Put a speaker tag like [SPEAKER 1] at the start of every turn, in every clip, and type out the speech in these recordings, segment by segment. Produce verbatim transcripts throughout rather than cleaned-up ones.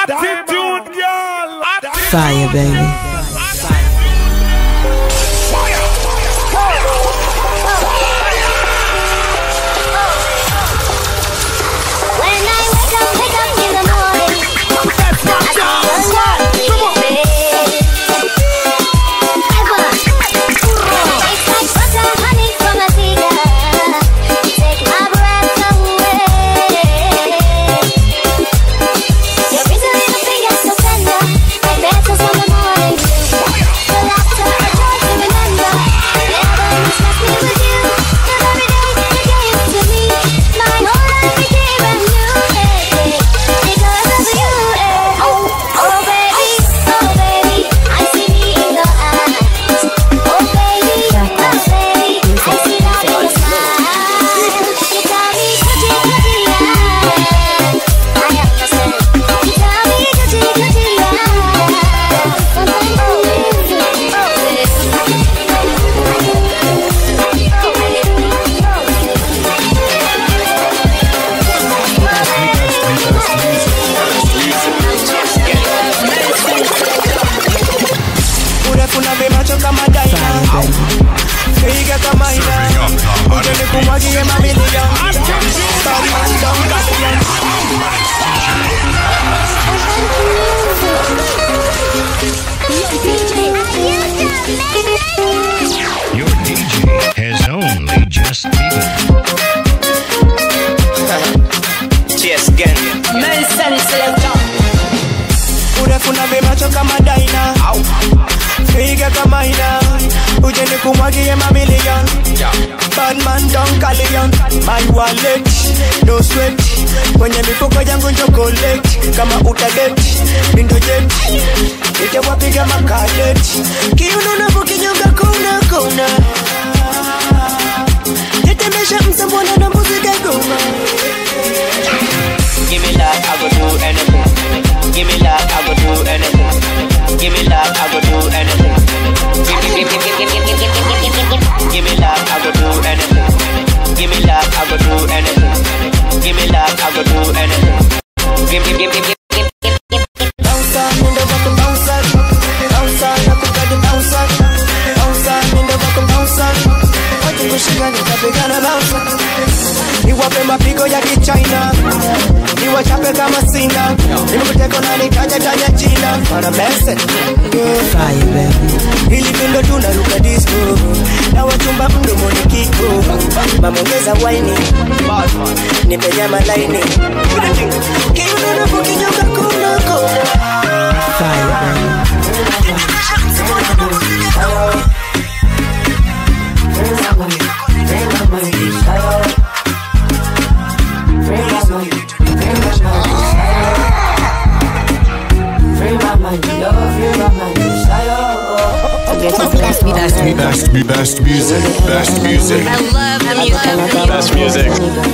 [SPEAKER 1] Attitude, girl.
[SPEAKER 2] Fire, baby.
[SPEAKER 3] Your D J has only just begun.
[SPEAKER 4] Cheers again.
[SPEAKER 5] Nelson Selector.
[SPEAKER 4] Urefuna vimacho kama daina. Figa kama ina. Uje nikumwagie mamilion. Bad man don't call it. My wallet, no sweat. Kwenye mifuko yangu njo collect. Kama utaget, nindo jet. Ite wapiga makadet. Kiuno na bukinyonga kona kona. Tetembesha msambwana na muzika goma. Give me love, I go do anything. Give me love, I go do anything. Give me love, I go do anything. Give me, give me, give me, give me, give me, give me, give me. Give me love, I go do anything. Give me love, I go do anything. Give me love, I go do anything. Give me, give me, give me, give me, give me. Bounce up, in the back, bounce up. Bounce up, up the body, bounce up. Bounce up, in the back, bounce up. What you pushing on it, I'm gonna bounce up. Niwape mapigo ya kichina. Niwachape kama sina. Nimekuteka na nitaja tanya jina. Para message.
[SPEAKER 2] Fire, baby.
[SPEAKER 4] Hili mindo tunaruka disco. Na wachumba mdomoni kiko. Mamongeza waini. Nipe nyama laini. Kiuno na bukinyonga kona kona.
[SPEAKER 2] Fire, baby.
[SPEAKER 3] Best, best, best music, best music.
[SPEAKER 5] I love the music.
[SPEAKER 3] Best music.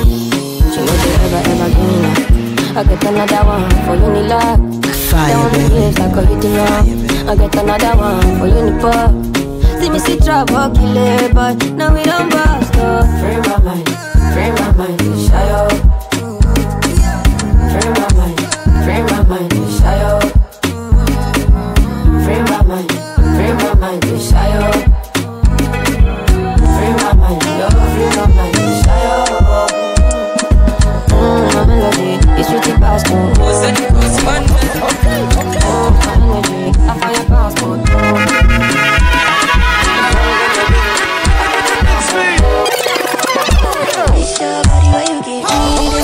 [SPEAKER 6] I get another one for you, love.
[SPEAKER 2] Fire, baby.
[SPEAKER 6] I call you the I get another one for you, pop. See me see trouble, kill it, but now we don't bust. Free my mind, free my mind, shy out. Free my mind, free my mind, shy out. Free my mind, free my mind, shy out. Free my mind, love, free my mind, shy out. Mmm, my melody is really fast. What's that? What's fun? Oh, my energy, I fire passport. It's your body where you give me.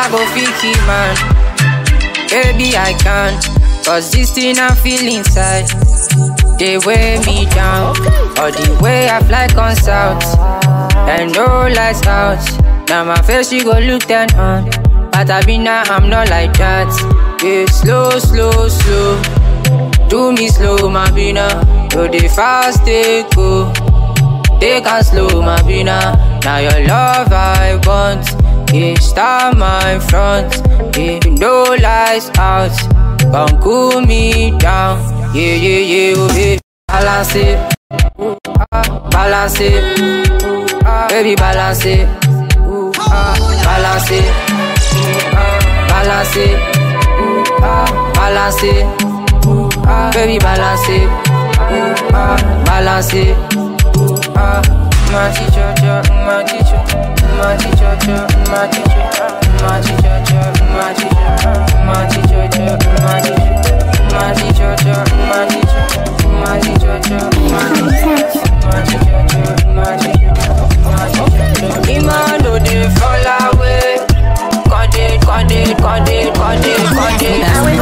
[SPEAKER 6] I go fiki man. Baby I can, cause this thing I feel inside, they weigh me down. Or the way I fly on south, and no lights out. Now my face you go look down on, but I be now I'm not like that. Yeah, slow, slow, slow. Do me slow, my bina. Do the fast, they go. They can slow, my bina. Now your love I want. Yeah, start my front. Yeah, no lights out. Come cool me down. Yeah, yeah, yeah, oh, baby. Balance it. Ooh, ah, balance it. Ooh, ah, baby, balance it. Ooh, ah, balance it. Ooh, ah, balance it. Ooh, ah, balance it. Ooh, ah, baby, balance it. Ooh, ah, balance it. Ooh, ah, my teacher, my teacher, my teacher, my teacher, my teacher, my teacher, my teacher, my teacher, my teacher, my teacher, my teacher, my teacher, my teacher. Imano dey fall away. Conde, conde, conde, conde, conde.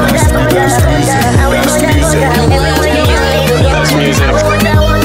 [SPEAKER 7] That's music.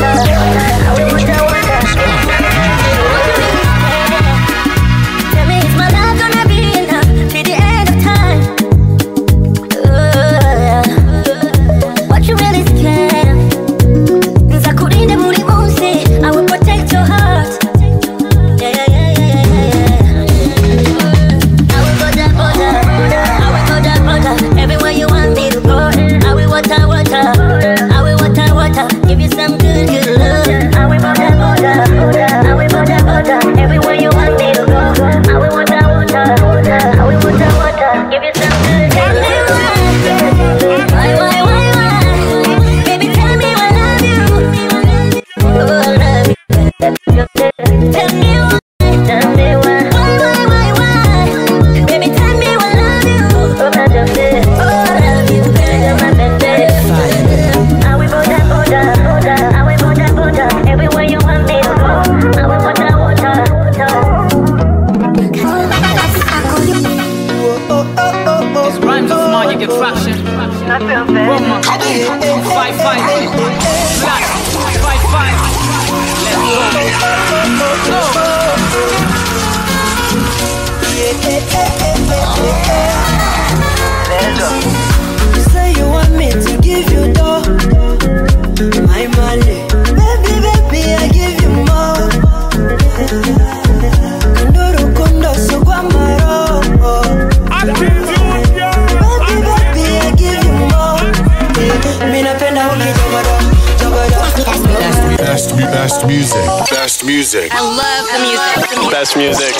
[SPEAKER 8] Best music. Best music.
[SPEAKER 5] I love the music.
[SPEAKER 7] Best music.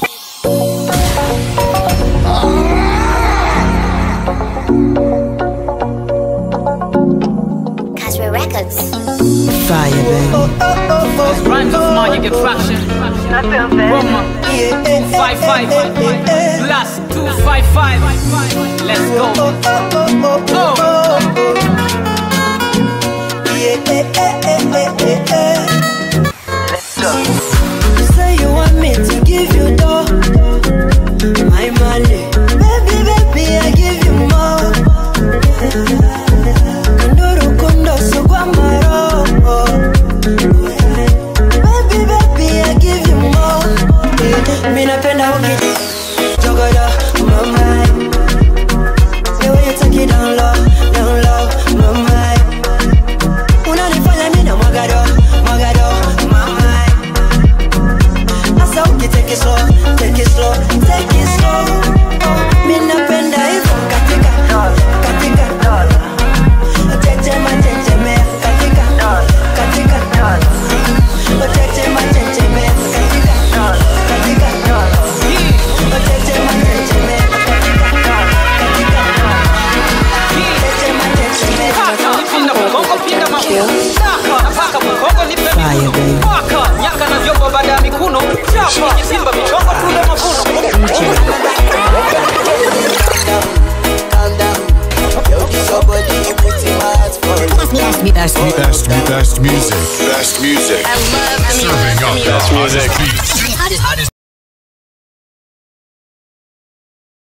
[SPEAKER 5] Casper Records.
[SPEAKER 2] Fire, baby.
[SPEAKER 9] Rhymes of mine, you get traction. Roma, five five, plus two five five. Let's go. Oh.
[SPEAKER 2] You say you want me to give you door, my money, baby, baby, I give you more. Kanduru kundo sugwa maro, baby, baby, I give you more. Mina penda uki jogoda, mama. The way you take it down low, down low, mama. Unanifanya mina mwagado, mwagado, mama. Asa uki take it slow, take it slow, take it slow. Oh, mina penda hivyo katika, katika. Cheche ma cheche me, katika, katika. Cheche ma cheche me, katika, katika. Cheche ma cheche me, katika, katika. Cheche ma cheche me,
[SPEAKER 9] Pinda mgongo, pinda mafuno. Saka, napaka mgongo, nipe mikono. Paka, nyaka na vyombo baada ya mikuno. Chapa, simba michongo, tule mafuno.
[SPEAKER 8] Best, best, best music. Best music.
[SPEAKER 5] I love the music.
[SPEAKER 8] Serving up the
[SPEAKER 7] Best music.
[SPEAKER 8] hottest beats.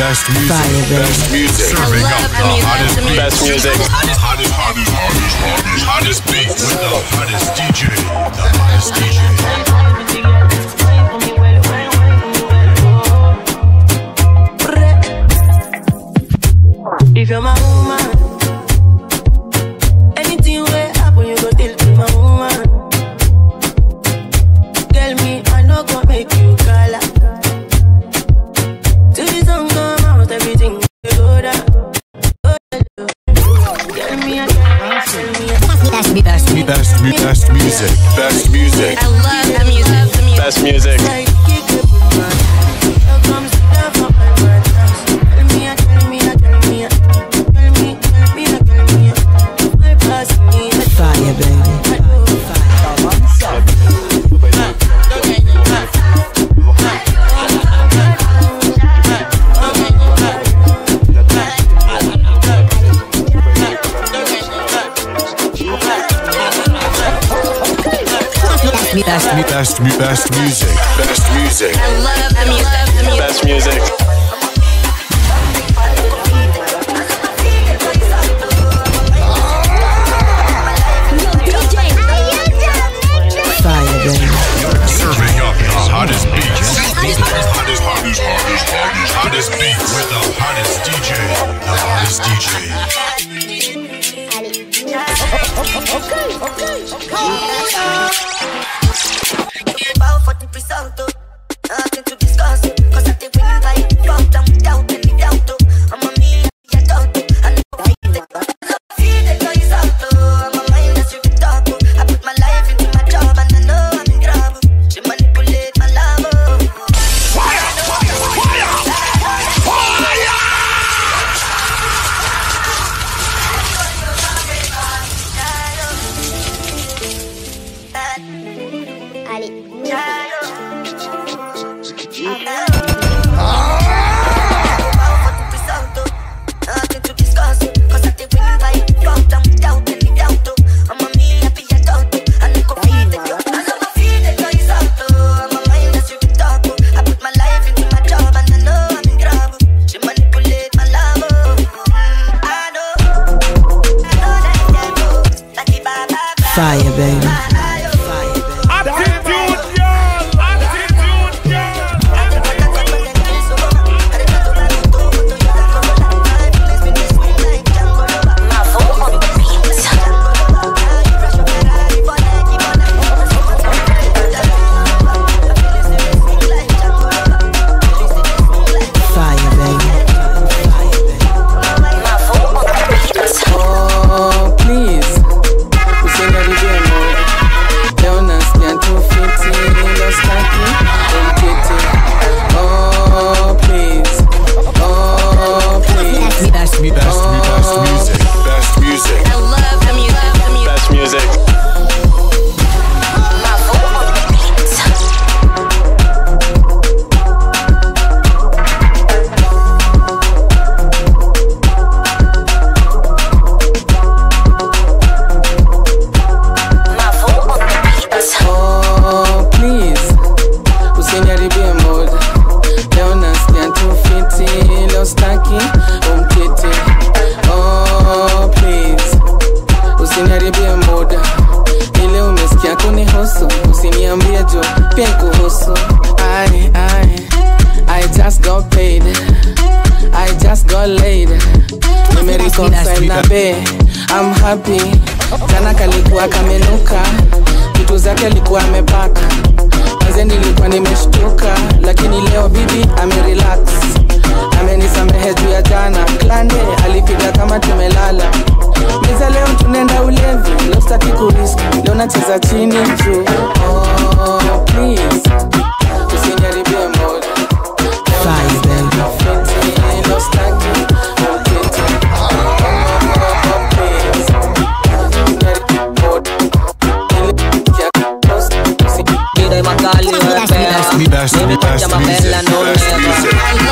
[SPEAKER 8] best music, best music. Serving up the hottest beats.
[SPEAKER 7] Best music.
[SPEAKER 8] Hottest, hottest, hottest, hottest, hottest beats with the hottest D J. The hottest D J.
[SPEAKER 2] If you're my woman, anything will happen, you go tell to my woman. Tell me, I know gonna make you color. Till the sun come out, everything will go down. Tell me, I tell me,
[SPEAKER 8] Best, best, best, best music, best music.
[SPEAKER 5] I love the music.
[SPEAKER 7] Best music.
[SPEAKER 2] Fire, baby.
[SPEAKER 8] Best, best, best music, best music.
[SPEAKER 5] I love the music.
[SPEAKER 7] Best music.
[SPEAKER 2] Fire, baby.
[SPEAKER 8] Serving up the hottest beats. Hottest, hottest, hottest, hottest, hottest beats with the hottest D J. The hottest D J.
[SPEAKER 2] About forty percent, nothing to discuss. Cause I think we need like fuck them without any doubt. I'm a me, I don't. I know feed it. Feed it, no, it's out. I'm a mind that's you can talk. I put my life into my job and I know I'm in trouble. She manipulate my love. Fire! Fire! Fire! Nothing to discuss. Cause I think we need like fuck them without any doubt. I'm a me, happy I don't. I know go feed it. I know go feed it, no, it's out. I'm a mind that's you can talk. I put my life into my job and I know I'm in trouble. She manipulate my love. I know, I know that I can go. Like it, bye, bye, bye. Fire, baby. I'm happy. Jana kalikuwa kamenuka, vitu zake alikuwa amepaka. Mwanzo nilikuwa nimeshtuka, lakini leo bibi amerelax. Amenisamehe juu ya jana, klande alipiga kama tumelala. Meza leo tunaenda ulevi, leo sitaki kurisk, leo nacheza chini juu. Oh please, usiniharibie mood. Fire baby, leo sitaki
[SPEAKER 8] Best, best, best music, best music.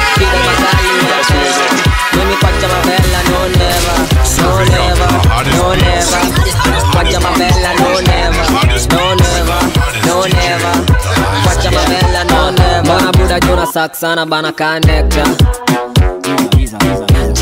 [SPEAKER 2] Let me catch my bella, no never, no never, no never. Catch my bella, no never, no never, no never. Catch my bella, no never. Bana buda jona saksana bana connecta.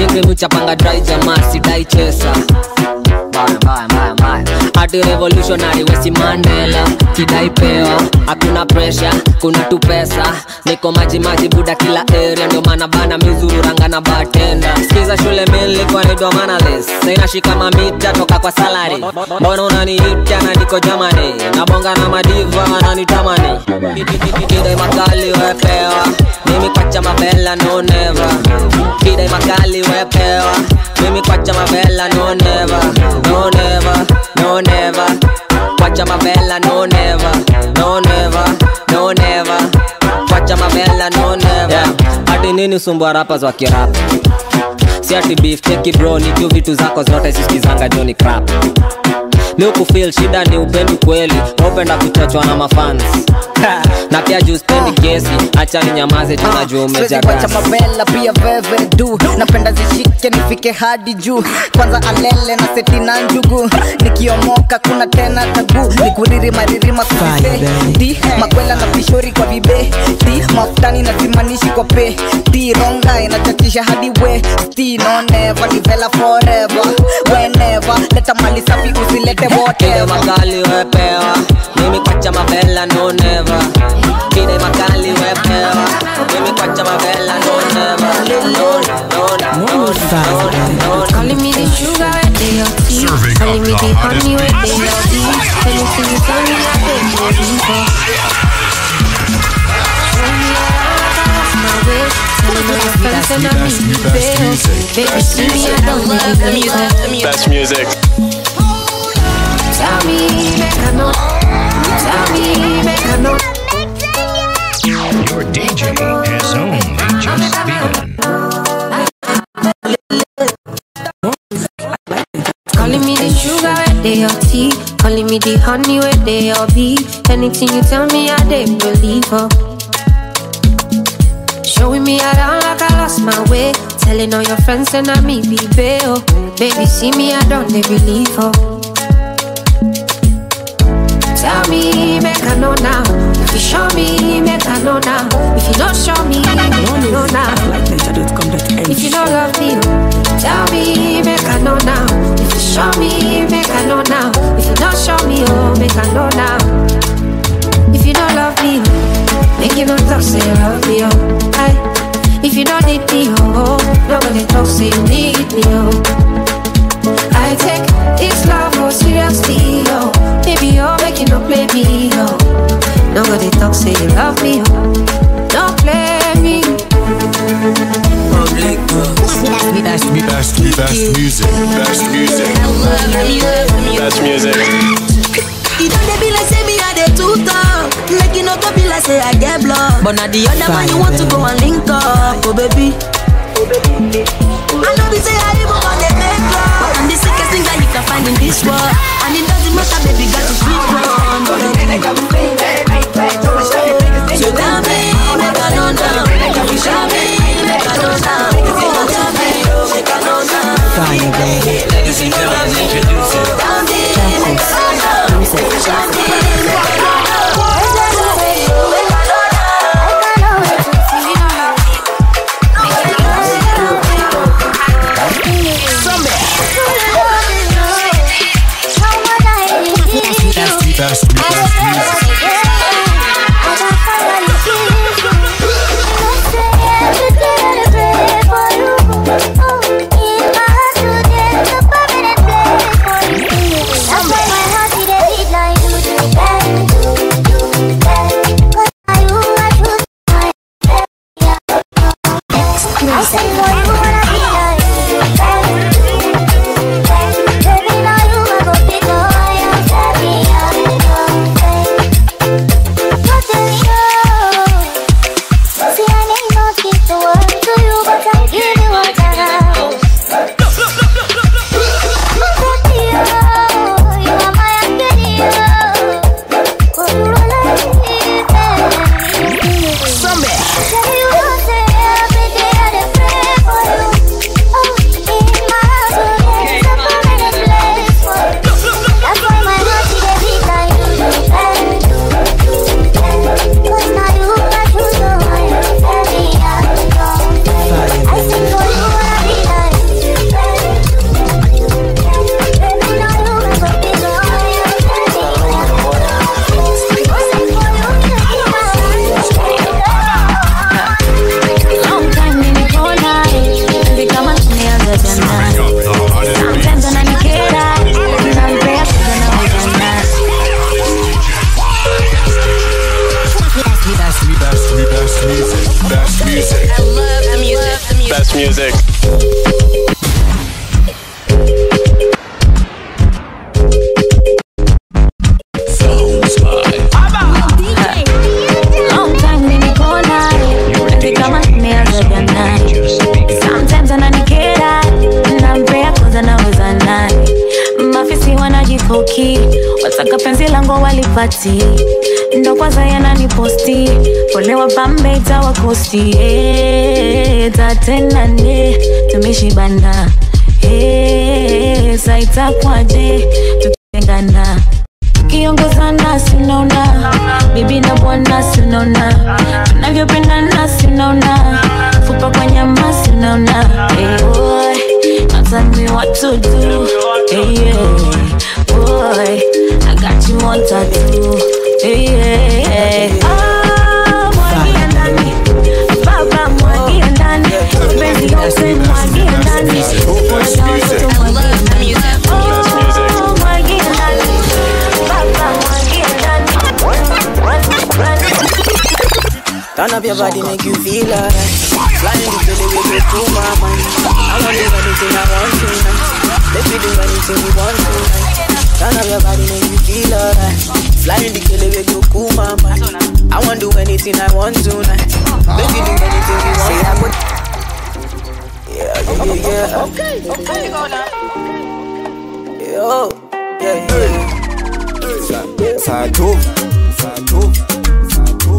[SPEAKER 7] Chingri mucha panga dry jamaa sidai chesa. Bye bye bye bye. Ati revolutionary wesi Mandela. Kidai pewa, hakuna pressure, kuna tu pesa. Niko maji maji buda kila area. Ndio maana bana mizuru ranga na bartender. Sikiza shule mili kwa nidwa manales. Saina shika mamita toka kwa salary. Mbona unaniita na niko Germany. Nabonga na madiva wananitamani. Kidai makali wepewa, mimi kwacha mabella no never. Kidai makali wepewa, mimi kwacha mabella no never. No never, no never. Kwacha mabella no never. No never, no never. Kwacha mabella no never. Yeah. Ati nini usumbua rappers wa kirap? Si ati beef, take it bro, ni tu vitu zako zote sisikizanga Johnny crap. Leo kufeel shida ni upendi kweli, upenda kuchochwa na mafans. Na pia juu spendi kesi, acha ni nyamaze tunajua umeja gas.
[SPEAKER 10] Kwacha mabella pia veve du, napenda zishike nifike hadi juu. Kwanza alele na seti na njugu, nikiomoka kuna tena tagu. Nikuriri mariri masufite, di makwela na pishori kwa vibe. Di mafutani na simanishi kwa pe. Di ronga inachatisha hadi we. Di no never, nivela forever. Whenever, leta mali safi usilete whatever.
[SPEAKER 7] Kide makali wepewa, mimi kwacha mabella no never. Kide makali wepewa, mimi kwacha mabella no never. No, no, no, no, no.
[SPEAKER 6] Calling me the sugar with the tea, calling me the honey with the tea. Anything you tell me, I take it deeper. Baby, see me, I don't need the music.
[SPEAKER 11] Best music.
[SPEAKER 6] Tell me, make I know. Tell me, make I know.
[SPEAKER 3] Your D J has only just begun.
[SPEAKER 6] Calling me the sugar with the tea, calling me the honey with the bee. Anything you tell me, I don't believe her. Showing me around like I lost my way, telling all your friends and I me be bail. Baby, see me, I don't they believe her. Tell me, make I know now. If you show me, make I know now. If you don't show me, make I know now. If you don't love me, tell me, make I know now. If you show me, make I know now. If you don't show me, oh, make I know now. If you don't love me, make you don't talk, say you love me, oh. Aye. If you don't need me, oh, nobody talk, say you need me, oh. I take this love more seriously, oh. Baby, oh, make you don't play me, oh. Nobody talk, say you love me, oh. Don't play me.
[SPEAKER 11] Public, best, best, best music, best music, best music.
[SPEAKER 2] You don't be like say me I dey too tough. Make you not go be like say I get blood. But now the other man you want to go and link up, oh baby. I know we say I even want to make love, but I'm the sickest thing that you can find in this world. And it doesn't matter, baby, got to sleep on. So tell me, make I know now. If you show me, make I know now. If you don't tell me, make I know now.
[SPEAKER 7] Fire, baby.
[SPEAKER 2] Ladies and gentlemen, introduce it. Tell me, make I know now. If you show me, make I know now.
[SPEAKER 8] Best, best music.
[SPEAKER 12] loki, wataka penzi langu walipati, ndo kwanza yanani posti, pole wa bambe itawa kosti. Eh, tatena ne, tumeshibana. Eh, saita kwaje, tukitengana. Kiongozana sinaona, bibi na bwana sinaona, tunavyopendana sinaona, fupa kwa nyama sinaona. Hey boy, now tell me what to do. Hey yeah, boy, I got you on tattoo. Hey yeah, ah, mwagia ndani, baba mwagia ndani, baby yote mwagia ndani, mwagia ndani, oh mwagia ndani.
[SPEAKER 2] Turn up your body, make you feel alright. Flying the belly with you to my mind. I want to do anything I want tonight. Let me do anything we want tonight. Turn up your body, make you feel alright. Flying the belly with you to my mind. I want to do anything I want tonight. Let me do anything we want. Say I would. Yeah, yeah, yeah, yeah. Okay, okay, go now. Yo, yeah, yeah.
[SPEAKER 13] Satu, Satu, Satu.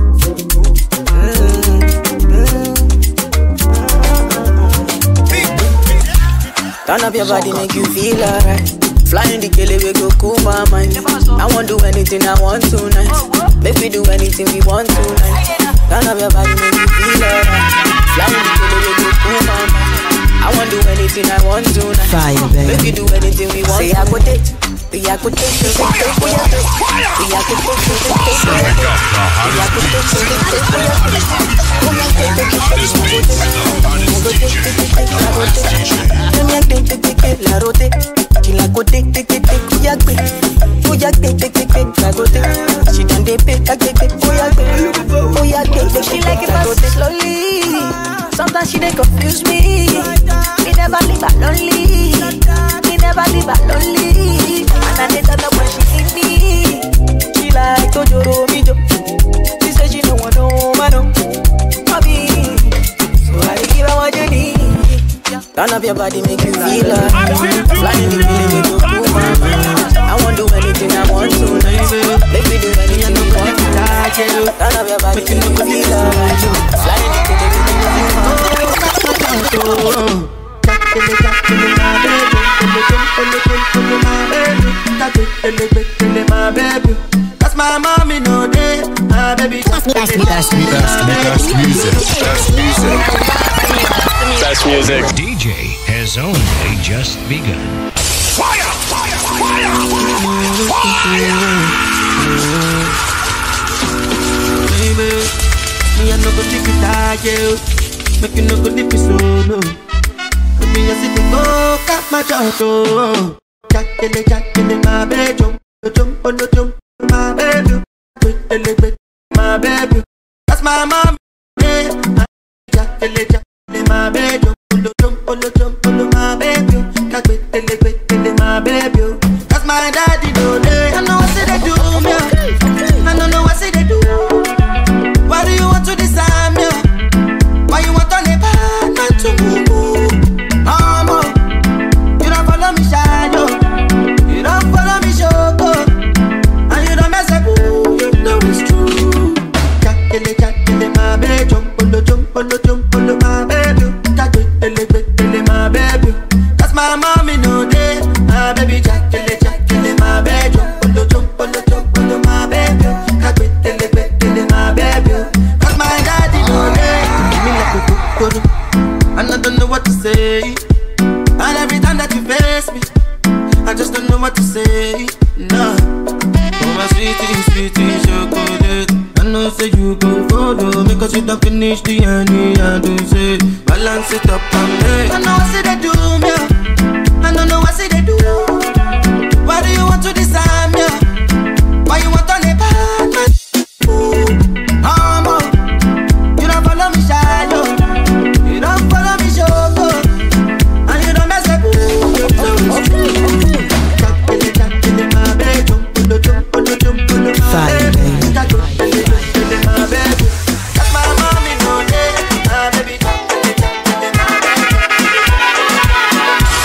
[SPEAKER 2] Turn up your body, make you feel alright. Flying the kele we go cool my mind. I won't do anything I want tonight. Make we do anything we want tonight. Turn up your body, make you feel alright. Flying the kele we go cool my mind. I won't do anything I want tonight. Fine, make we do anything we want. Say I go date, we I go date, we I go date, we I go date, we I go
[SPEAKER 12] She like it fast slowly. Sometimes she dey confuse me. Me never leave her lonely. Me never leave her lonely. And I dey tell her when she need me.
[SPEAKER 2] She like Tojoro Mijo. She say she no want no man, no. Mommy, so I dey give her what you need. Turn up your body, make you feel alright. Flying the feeling, make you cool my mind. I won't do anything I want tonight. Make me do anything I want tonight. Turn up your body, make you feel alright. Flying the feeling, make you cool my mind.
[SPEAKER 14] That's my mommy, no day. My baby,
[SPEAKER 8] Best, best, best, best, best music. Best music. Best music.
[SPEAKER 3] D J has only just begun.
[SPEAKER 8] Fire! Fire! Fire! Fire!
[SPEAKER 14] Baby, me I no go take it out, yeah. Make you no go dip it solo. Me I sit and go cut my choco. Jack in the jack in the my bedroom. Jump on the jump, my baby. Quick the leg, quick, my baby. That's my mom. Yeah, jack in the jack in my bedroom. Jump on the jump on the my baby. Quick the leg, quick the my baby. That's my daddy, no day. I know what say they do, me. I don't know what say they do. Why do you want to disarm me? Why you want to live bad, not to move? Mama, you don't follow me, shadow. You don't follow me, shoko. And you don't mess up, you know it's true. Jack in the jack in the my baby. Jump on the jump on the jump on the my baby. Jack in the jack in the my baby. That's my mommy, no day. My baby, jack in the jack in the my baby. Jump on the jump on the jump on the my baby. Jack in the jack in the my baby. That's my daddy, no day. Me like a cocoa. And I don't know what to say. And every time that you face me, I just don't know what to say. No. Oh my sweetie, sweetie chocolate. I know say you go follow me, cause you don't finish the honey. I do say balance it up and me. I know what say they do me. I don't know what say they do. Why do you want to disarm me? Why you want to live bad? Mama, you don't follow me, shadow. You don't follow me, shoko. And you don't mess up.
[SPEAKER 2] Fire, baby.
[SPEAKER 14] That's my mommy, no day. My baby.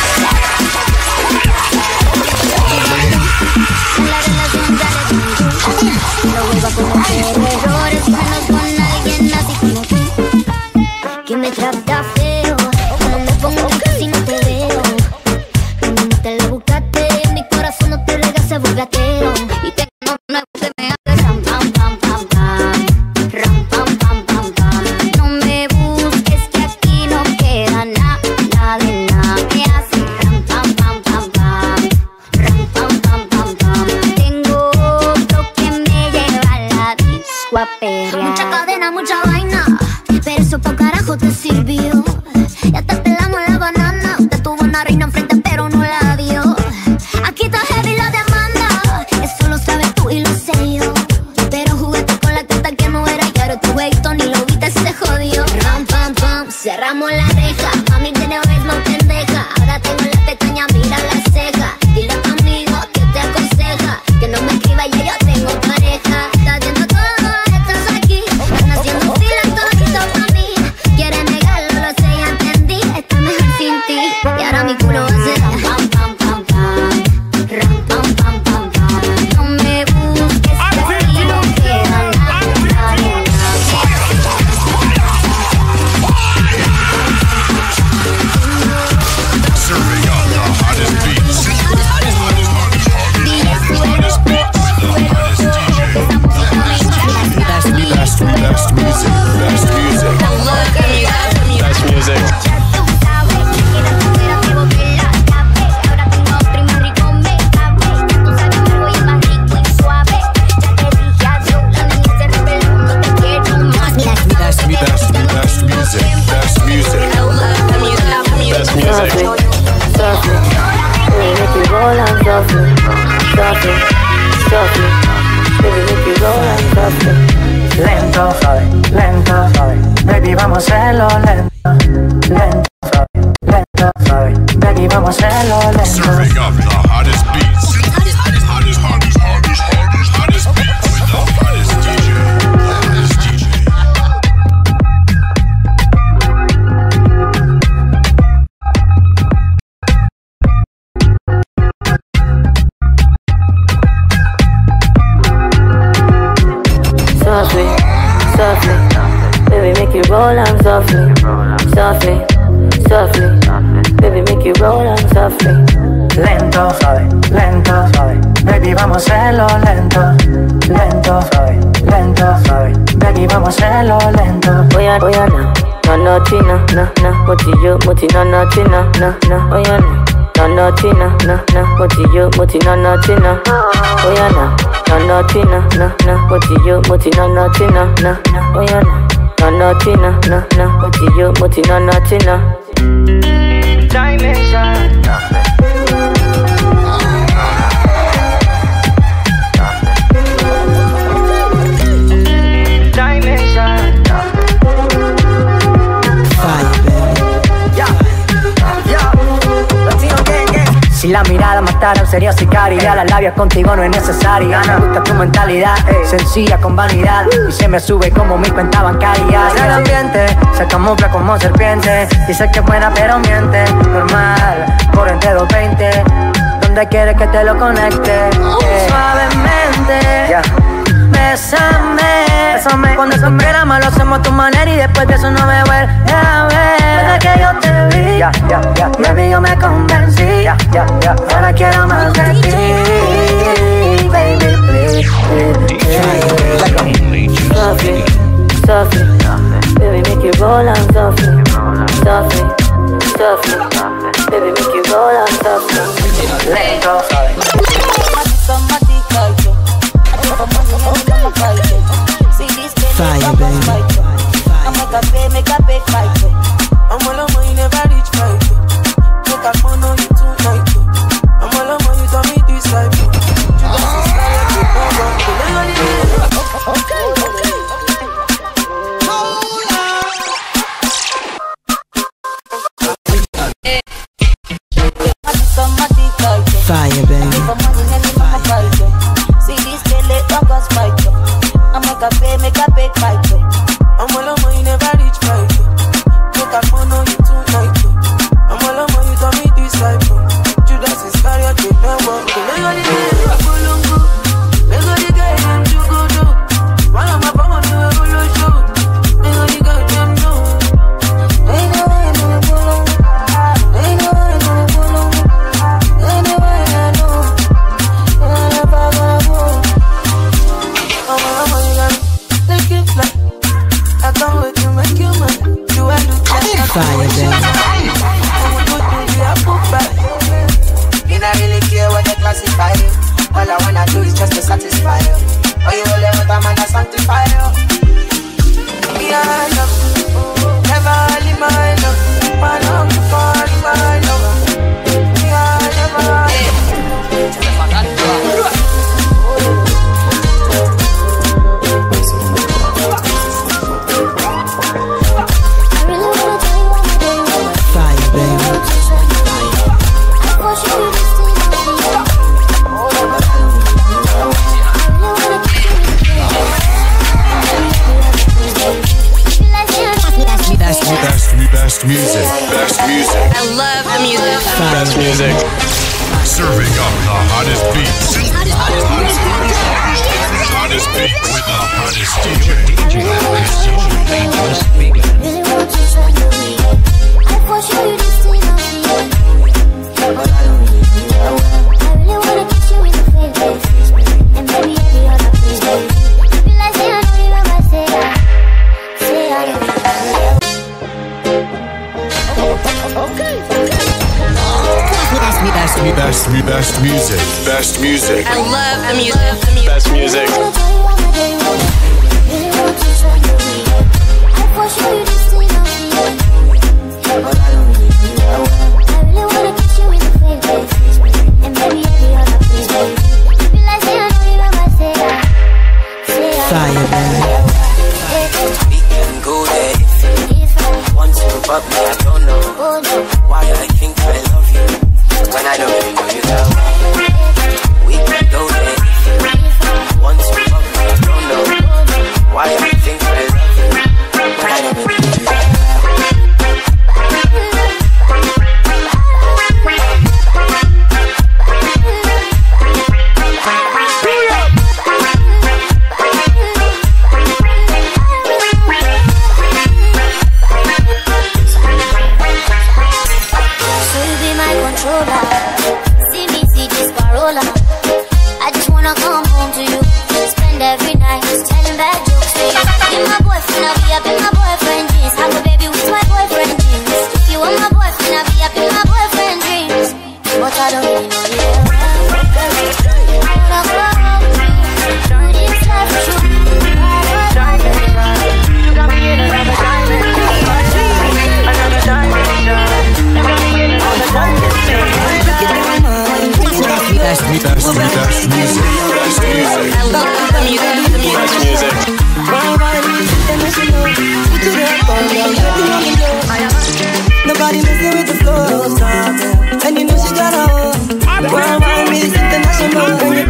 [SPEAKER 15] guapería. Mucha cadena, mucha vaina, pero eso pa' carajo te sirvió. Ya te pelamos la banana. Usted tuvo una reina enfrente pero no la dio. Aquí está heavy la demanda, eso lo sabes tú y lo sé yo. Pero juguete con la carta que no era y ahora tu jueguito ni lo viste, se jodió. Ram, pam, pam, cerramos la reja. Mami tiene ritmo pendeja. Ahora tengo la pestaña, mira la ceja. Dile a tu amigo que te aconseja que no me escriba, ya yo tengo pareja. Estás viendo todo, estás aquí. Están haciendo fila todito pa' mí. Quieren negarlo, lo sé, ya entendí. Estoy mejor sin ti. Y ahora mi culo va a ser ram, pam, pam, pam, pam. Ram, pam, pam, pam, pam. No me busques, que aquí no queda nadie, nadie, nadie.
[SPEAKER 8] Serving up the hottest beats. The hottest, hottest, hottest, hottest beats. The hottest D J.
[SPEAKER 11] Best, best, best music. Best music. Best music. Best, best, best music. Best music. Best music.
[SPEAKER 6] Softly, baby, make you roll on softly, softly, softly, baby, make you roll on softly.
[SPEAKER 2] Lento, suave, lento, suave. Baby, vamos a hacerlo lento. Lento, suave, lento, suave. Baby, vamos a hacerlo lento.
[SPEAKER 8] Serving up the hottest beats. The hottest, hottest, hottest, hottest, hottest, hottest, hottest beats with the hottest D J. The hottest D J.
[SPEAKER 6] Softly, softly, baby, make you roll on softly, softly, softly, baby, make you roll on softly.
[SPEAKER 2] Lento, suave, lento, suave. Baby, vamos a hacerlo lento. Lento, suave, lento, suave. Baby, vamos a hacerlo lento.
[SPEAKER 6] Oya, oya, no, no, no, china, no, no, moti yo, moti, no, no, china, no, no, oya, no. No, no, china, no, no, moti yo, moti, no, no, china. Oya, no, no, no, china, no, no, moti yo, moti, no, no, china, no, no, oya, no. No, no, china, no, no, moti yo, moti, no, no, china.
[SPEAKER 2] Dimension. Si la mirada matara sería sicaria. Las labias contigo no es necesaria. Me gusta tu mentalidad, sencilla con vanidad. Y se me sube como mi cuenta bancaria. El ambiente se camufla como serpiente. Dice que es buena pero miente. Normal, por entre doscientos veinte. ¿Dónde quieres que te lo conecte? Eh. Suavemente, yeah. Bésame, bésame. Cuando se mal lo hacemos a tu manera. Y después de eso no me vuelve a ver. Desde que yo te vi, yeah, yeah, yeah, baby, yo me convencí, yeah, yeah, yeah. Ahora quiero más de ti, baby, please,
[SPEAKER 6] Softly, softly, baby, make you roll on softly, softly, softly, baby, make you roll on softly.
[SPEAKER 2] Lento, suave.
[SPEAKER 6] Fire, baby.
[SPEAKER 12] I'm a cafe, make a big fight. I'm all over, you never reach fight. Look at one on you tonight. I'm all over, you tell me this life. You got this life, you don't want to okay, okay.
[SPEAKER 6] Fire, baby.
[SPEAKER 12] See this belly, don't go spike. I'm a cafe, make a big fight. I'm all over, you never reach fight. Look at one on you tonight. I'm all over, you tell me this life. Judas Iscariot, you never want to
[SPEAKER 6] Fire, baby.
[SPEAKER 12] Me not really care what they classify. All I wanna do is just to satisfy you. Oh, you only want a
[SPEAKER 16] man, I sanctify you. Behind you, never leave my love. Man, I'm the party, my lover. Behind you, behind you.
[SPEAKER 2] Fire, baby.
[SPEAKER 11] Best, best, best music. Best music.
[SPEAKER 5] I love the music.
[SPEAKER 11] Best music. Serving up the hottest beats. Hottest beats with the hottest D J. D J has only just begun. Best, best music. Best music.
[SPEAKER 5] I love the music.
[SPEAKER 11] Best music.
[SPEAKER 2] Fire, baby.
[SPEAKER 16] We can go there if you want to, but me, I don't know why I think I love you when I don't really know you that well. We can go there if you want to, but me, I don't know why I think I love you when I don't really know you that
[SPEAKER 2] Nobody messing with the flow, stop. And you know she got a hoe. Worldwide Miss International.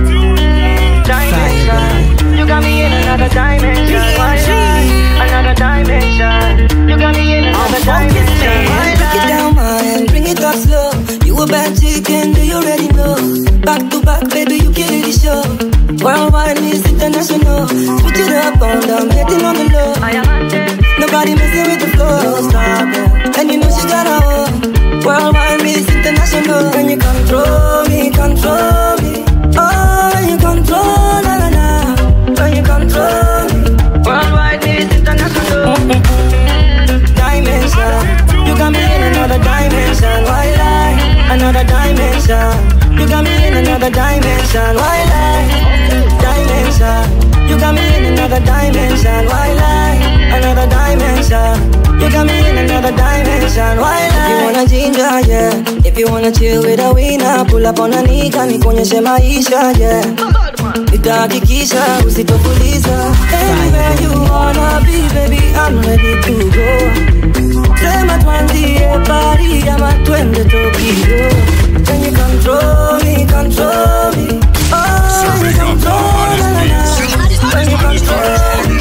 [SPEAKER 16] You got me in another dimension. Another dimension. You got me in another dimension.
[SPEAKER 2] Break it down, man, bring it up slow. You a bad chicken, do you already know? Back to back, baby, you kill the show. Worldwide Miss International. Switch it up on them, hitting on the low. Nobody messing with the flow, stop. And you know she got a hoe. Worldwide Miss International. When you control me, control me. Oh, when you control, na na na. When you control me.
[SPEAKER 16] Worldwide Miss International.
[SPEAKER 2] Dimension. You got me in another dimension. Why lie? Another dimension. You got me in another dimension. Why lie? Dimension. You got me in another dimension. Why lie? Another dimension. You got me in another dimension. Why lie? If you wanna ginger, yeah. If you wanna chill with a winner, pull up on a nigga, nikuonyeshe maisha, yeah. Nitahakikisha usitofuliza. Anywhere you wanna be, baby, I'm ready to go. Sema tuanzie Paris ama twende Tokyo. Can you control me, control me? Oh, you control me. Can you control me?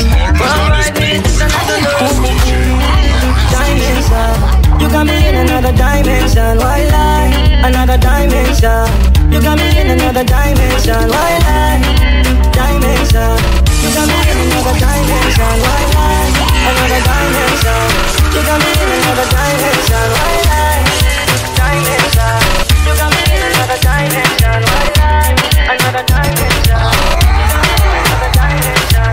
[SPEAKER 2] Dimension. You got me in another dimension. Why lie? Another dimension. You got me in another dimension. Why lie? Dimension. You got me in another dimension. Why lie? Another dimension. You got me in another dimension. Why lie? Dimension. You got me in another dimension. Why lie? Another dimension. Another dimension.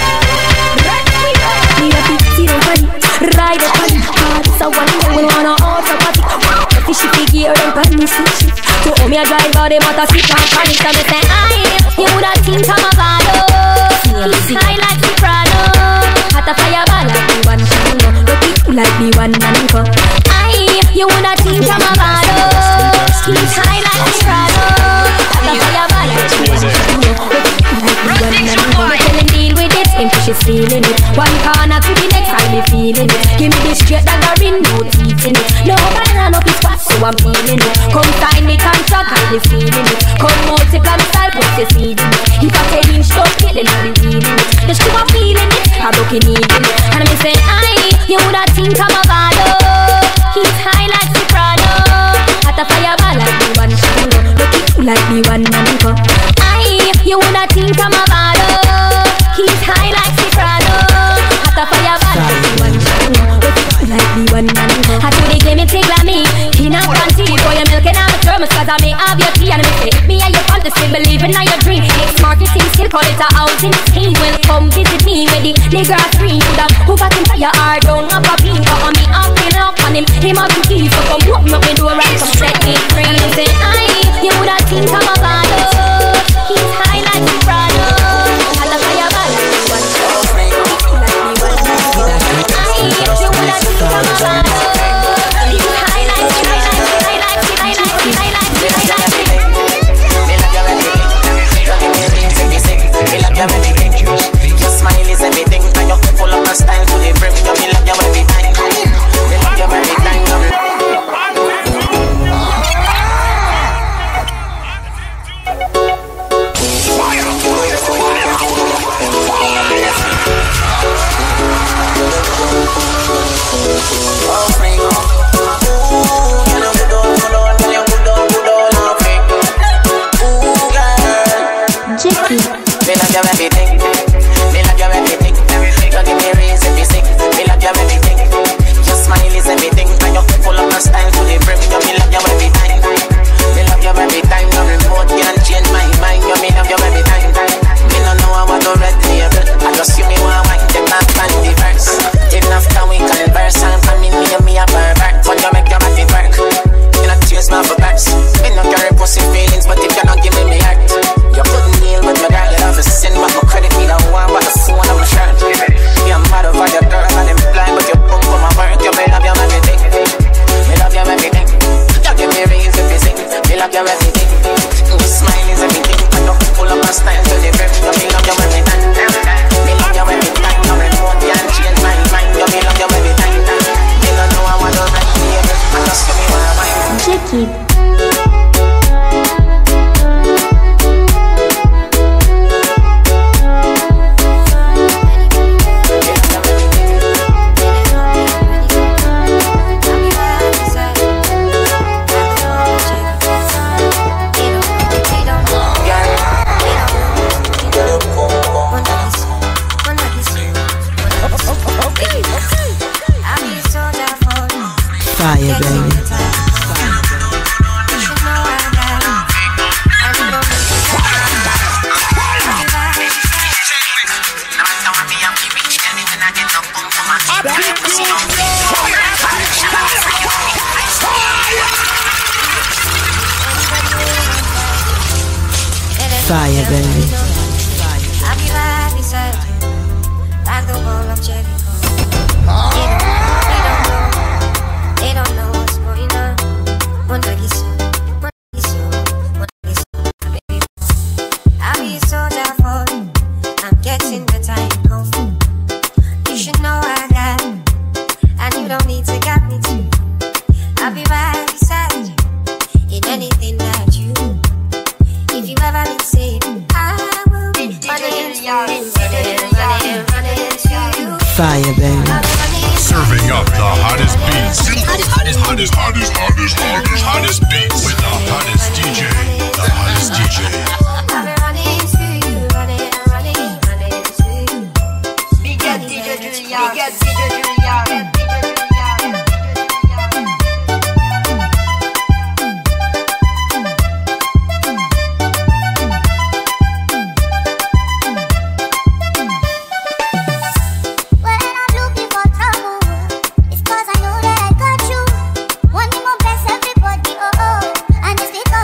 [SPEAKER 17] Me a big tea body, ride up on it. It's a one day we wanna automatic. The fishy figure and penny sushi. To own me a driver, they must a sit and panic. And they say, aye, you woulda think I'm a bad. He's high like the Prado. Hot a fireball like the one Shano. Rocky like the one Nanko. Aye, you wanna think I'm a bado. He's high like the Prado. Hot a fireball like the one Shano. Rocky like the one Nanko. Tell him deal with it, him she's feeling it. One corner to the next, I'll be feeling it. Give me the straight dagger in, no teeth in it. No banana up his fast, so I'm feeling it. Come sign me contract, I'll be feeling it. Come multiply me style, put the seed in it. If I tell him stop it, then I'll be feeling it. The shoe I'm feeling it, I'm looking needing it. And me say, aye, you woulda think I'm a bado. He's high like the Prado. At a fireball like the one Shano. Looking like the one Nanko. Aye, you woulda think I'm a bado. He's high like the Prado. At a fireball like the one Shano. Looking like the one Nanko. I do the game it take like me. He not fancy for your milk and I'm a thermos. Cause I may have your tea and me say me and your fantasy. Believe in your dream. It's marketing skill, call it a housing scheme. Well come visit me with the nigga screen. Coulda over him to your heart down up a beam. But on me I'm feeling up on him. Him have to keep. So come walk me up and do a right. Come set me free. And say aye, you woulda think I'm a bado. He's high like the Prado. At the fireball like the one Shano. Like the one Nanko. Aye, you woulda think I'm a bado. He's high like the high like the high like the high like the high like the high like the. Me love you everything. Your smile is everything. And you're full of my style to the brim. You me love you every time. Me love you every time. Jackie.
[SPEAKER 16] Me love you everything. Me love you everything. You give me reason to sing. Me love you everything. Your smile is everything. And you're full of my style to the brim. You me love you every time. Me love you every time. No remote can change my mind. You me love you every time. Me no know I want to red label. I just you me want wine. Take my fan the verse. Even after we converse and come in me and me a pervert. But you make your body work. You not chase my for backs. Me no carry pussy feelings. But if you not give me me heart, you couldn't deal with my girl. You have to send back my credit. Me don't want but the phone on my shirt. Me I'm mad over your girl and I'm blind. But you pump for my work. You me love you everything. Me love you everything. You give me reason to sing. Me love you everything. Your smile is everything. And you're full of my style to the brim. You me love you every time. Me love you every time. No remote can change my mind. You me love you every time. Me don't know I want to write me. I just give me my mind.
[SPEAKER 17] Jackie.
[SPEAKER 18] Fire, baby. Fire, baby.
[SPEAKER 19] I'll be right beside you, like the wall of Jericho. They don't know what's going on. One like you so, one like you so, one like you so, baby. I'll be a soldier for you. I'm getting better in kung fu. You should know I got it, and you don't need to got me too. I'll be right beside you in anything that you do. If you ever need saving, I will be running into you, running, running, running into you.
[SPEAKER 18] Fire, baby.
[SPEAKER 8] Serving up the hottest beats. Hottest, hottest, hottest, hottest, hottest, hottest, hottest beats with the hottest D J. The hottest D J.
[SPEAKER 19] I've been running to you, running, running, running to you. Big up D J Julian, big up D J Julian.
[SPEAKER 15] Everybody, oh, oh, and it's because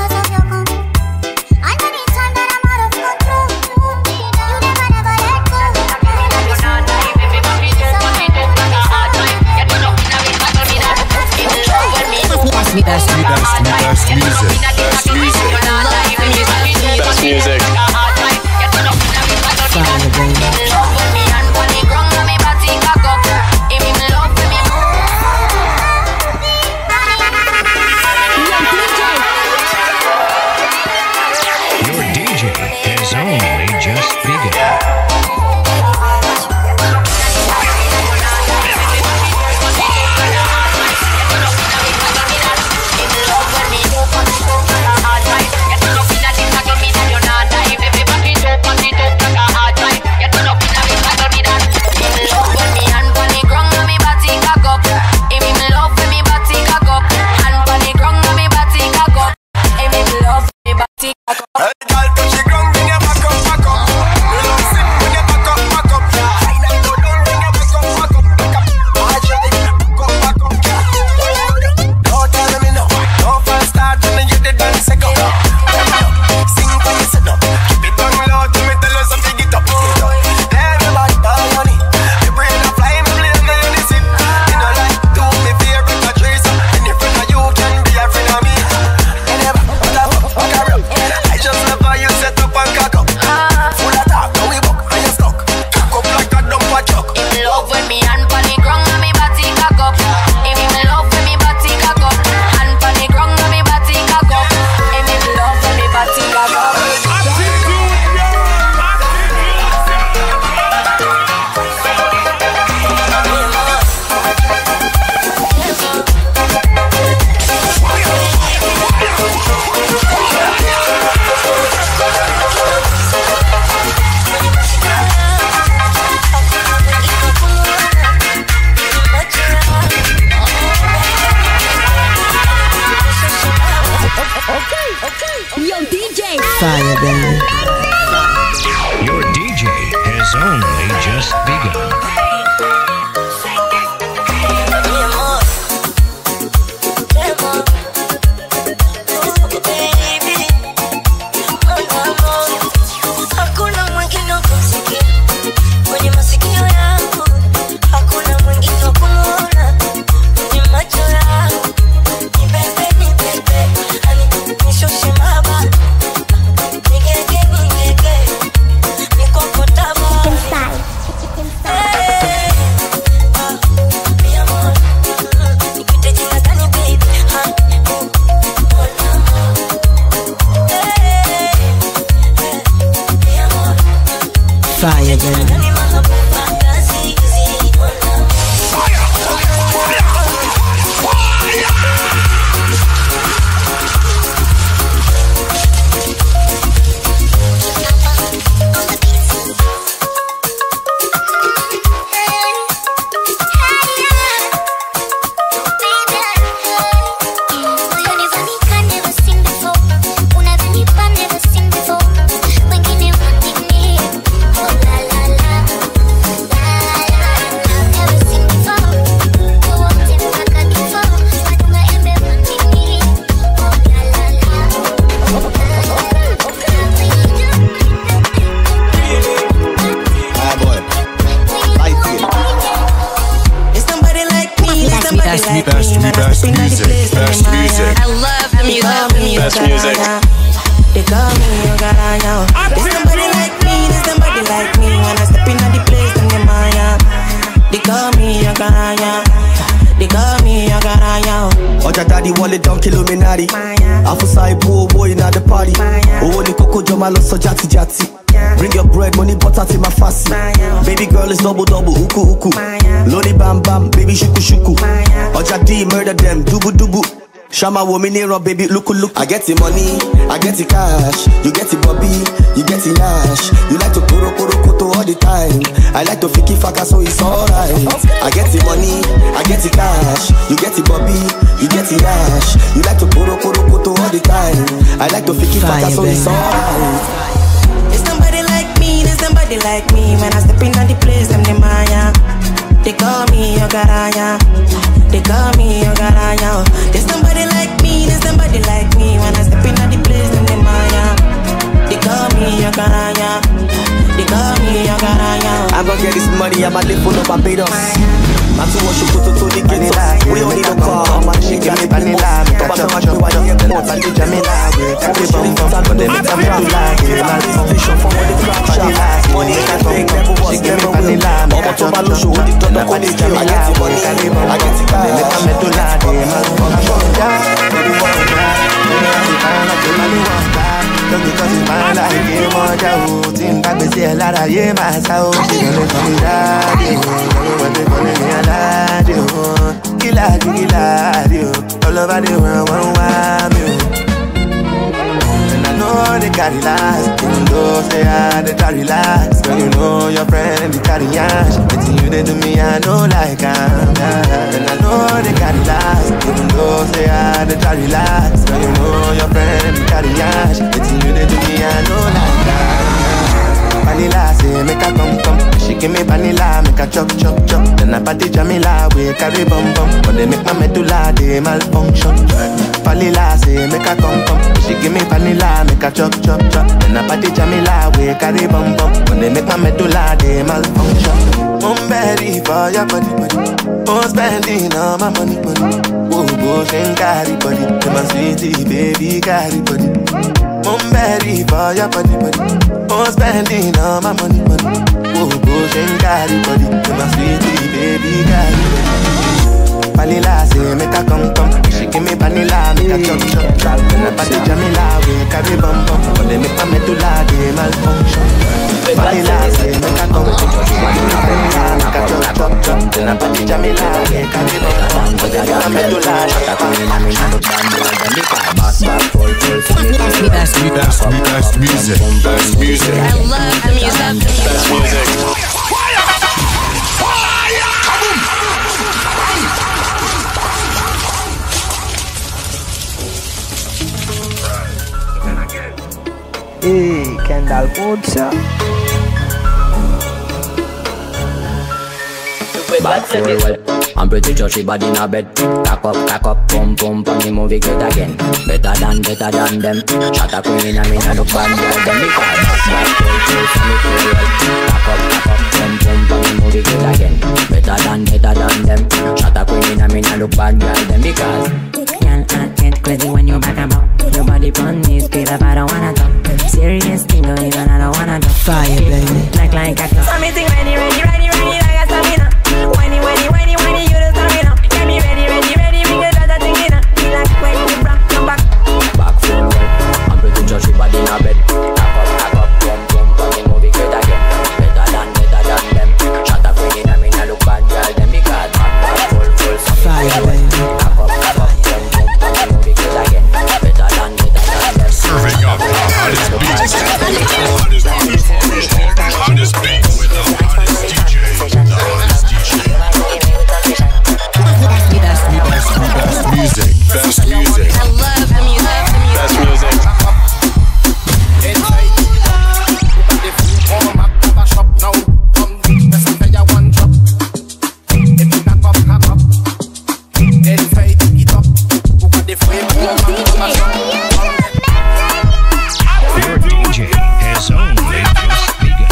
[SPEAKER 13] Hey, girl, touch the ground when you back up, back up. You love sit when you back up, back up. Fine and go down when you back up, back up, back up. Watch it, back up, back up. Don't tell me no, don't fall start when you get done second. Sing for me, sit up. Keep it on low till me tell you something, get up. Everybody down on it. You bring a fly, me play me in the seat. You know like, do me favorite Patrice. Any friend of you can be a friend of me. And never, what I want, what I want. I just love how you set up and cock up. Full of talk, now we buck, and you stuck. Cock up like a dump a truck.
[SPEAKER 20] If me love when me hand pon the ground and me body cock up. If me love when me body cock up. Hand pon the ground and me body cock up. If me love when me body cock up.
[SPEAKER 18] Fire, baby.
[SPEAKER 3] Your D J has only just begun.
[SPEAKER 12] Hakuna mwingine wa kumsikia kwenye masikio yangu, hakuna mwingine wa kumuona kwenye macho yangu. Nibebe, nibebe, ani nishushe mahaba, nigege, nigege, niko kutaba. Hey, ah, mi amor, nikute jina gani baby, ha, oh, mon amor. Hey, mi amor.
[SPEAKER 18] Fire, baby.
[SPEAKER 11] Best, me, best, me, best music, best music.
[SPEAKER 5] I love the music, the music.
[SPEAKER 11] Best music.
[SPEAKER 12] They call me Yogaraya. There's somebody like me, there's somebody like me. When I step in the place, I'm the Maya. They call me Yogaraya. They call me Yogaraya.
[SPEAKER 21] Oja daddy wallet down Illuminati. Afusai boy boy in the party. Oh, ni koko joma lo so jati jati. Bring your bread, money, butter to my fassi. Baby girl is double double, uku uku. Lodi bam bam, baby shuku shuku. Oja D murder them, dubu dubu. Shama woman here, baby, look look. I get the money, I get the cash. You get the bobby, you get the yash. You like to koro koro koto all the time. I like to fiki faka, so it's alright. I get the money, I get the cash. You get the bobby, you get the yash. You like to koro koro koto all the time. I like to fiki faka, so it's alright.
[SPEAKER 12] There's somebody like me, there's somebody like me. When I step in the place, I'm the Maya. They call me Yogaraya. They call me Yogaraya. There's somebody like me, there's somebody like me. When I step in the place, I'm the Maya. They call me Yogaraya. They call me Yogaraya.
[SPEAKER 21] I'm gonna get this money, I'm gonna live for no Barbados. I'm too much to put to the gates. We don't need no car, I'm a chick, I'm a vanilla. Come on, I'm a white airport, I'm a Jamila. I'm a shitty from but they make them rap like it. I'm a station from where the crap shop. Money can't take, never was, never will. I'm a Tobalo show, the Tono Cody Jamila. I get the money, I get the car. I'm a Medulla, I'm a Just because it's mine, I can't want you. Think back to see a lot of years, my soul. She's gonna call me daddy. What they calling me a lad, you. Killa, killa, you. All over the world, one wild, you. And I know they carry last, even though they are the carry last. Girl, you know your friend, they carry ash. But you they do me, I know like I'm yeah. And I know they carry last, even though they are the carry last. Girl, you know your friend, they carry ash. But
[SPEAKER 1] give me vanilla, make a chop chop chop. Then I party Jamila, we carry bum bum. But they make my medulla, they malfunction. Vanilla say make a come come. She give me vanilla, make a chop chop chop. Then I party Jamila, we carry bum bum. But they make my medulla, they malfunction. I'm ready for your body body. Oh, spending all my money money. Oh, bush and carry body. To my sweetie baby carry body. I'm ready for your body body. Oh, spending all my money money. Oh, bush and carry body. To my sweetie baby carry body. Vanilla say make a come come. She give me vanilla, make a chop chop chop. Then I party Jamila, we carry bum bum. But they make my medulla, they malfunction. Vanilla say make a come come. She give me vanilla, make a chop chop chop. Then I party Jamila, we carry bum bum. But they make my medulla, they
[SPEAKER 11] Best, best, best music, best music.
[SPEAKER 20] I love the music.
[SPEAKER 11] Best music.
[SPEAKER 22] Hey, Kendall Pocha.
[SPEAKER 23] Back for well. I'm pretty sure she body in a bed. Cock up, cock up, pump, pump, and the movie good again. Better than, better than them. Shot a queen and me not look bad, girl. Them me call back, back, full, full, so me feel well. Cock up, cock up, pump, pump, and the movie good again. Better than, better than them. Shot a queen and me not look bad, girl. Them because girl, I get crazy when you back about. Your body pon me, speed up, I don't wanna talk. Serious thing, don't even, I don't wanna talk.
[SPEAKER 18] Fire, baby.
[SPEAKER 23] Like, like, I
[SPEAKER 20] So me think ready, ready, ready, ready, like a stamina. Whiny, whiny, whiny, whiny, you the stamina. Get me ready, ready, ready, we can start that thing in. Feel like when you rock, come back.
[SPEAKER 23] Back full well. I'm pretty sure she body in a bed. Cock up, cock up, pump, pump, and the movie good again. Better than, better than them. Shot a queen in a me, not look bad, girl. Them because back full, full, so me fire, baby. Cock up, cock up, pump, pump, and the movie good again. Better than, better than them.
[SPEAKER 8] Serving up the hottest beats. Hottest beats with the hottest D J. The hottest D J.
[SPEAKER 11] Best music, best music.
[SPEAKER 20] I love the music, the music.
[SPEAKER 11] Best music.
[SPEAKER 3] Your D J has only just begun.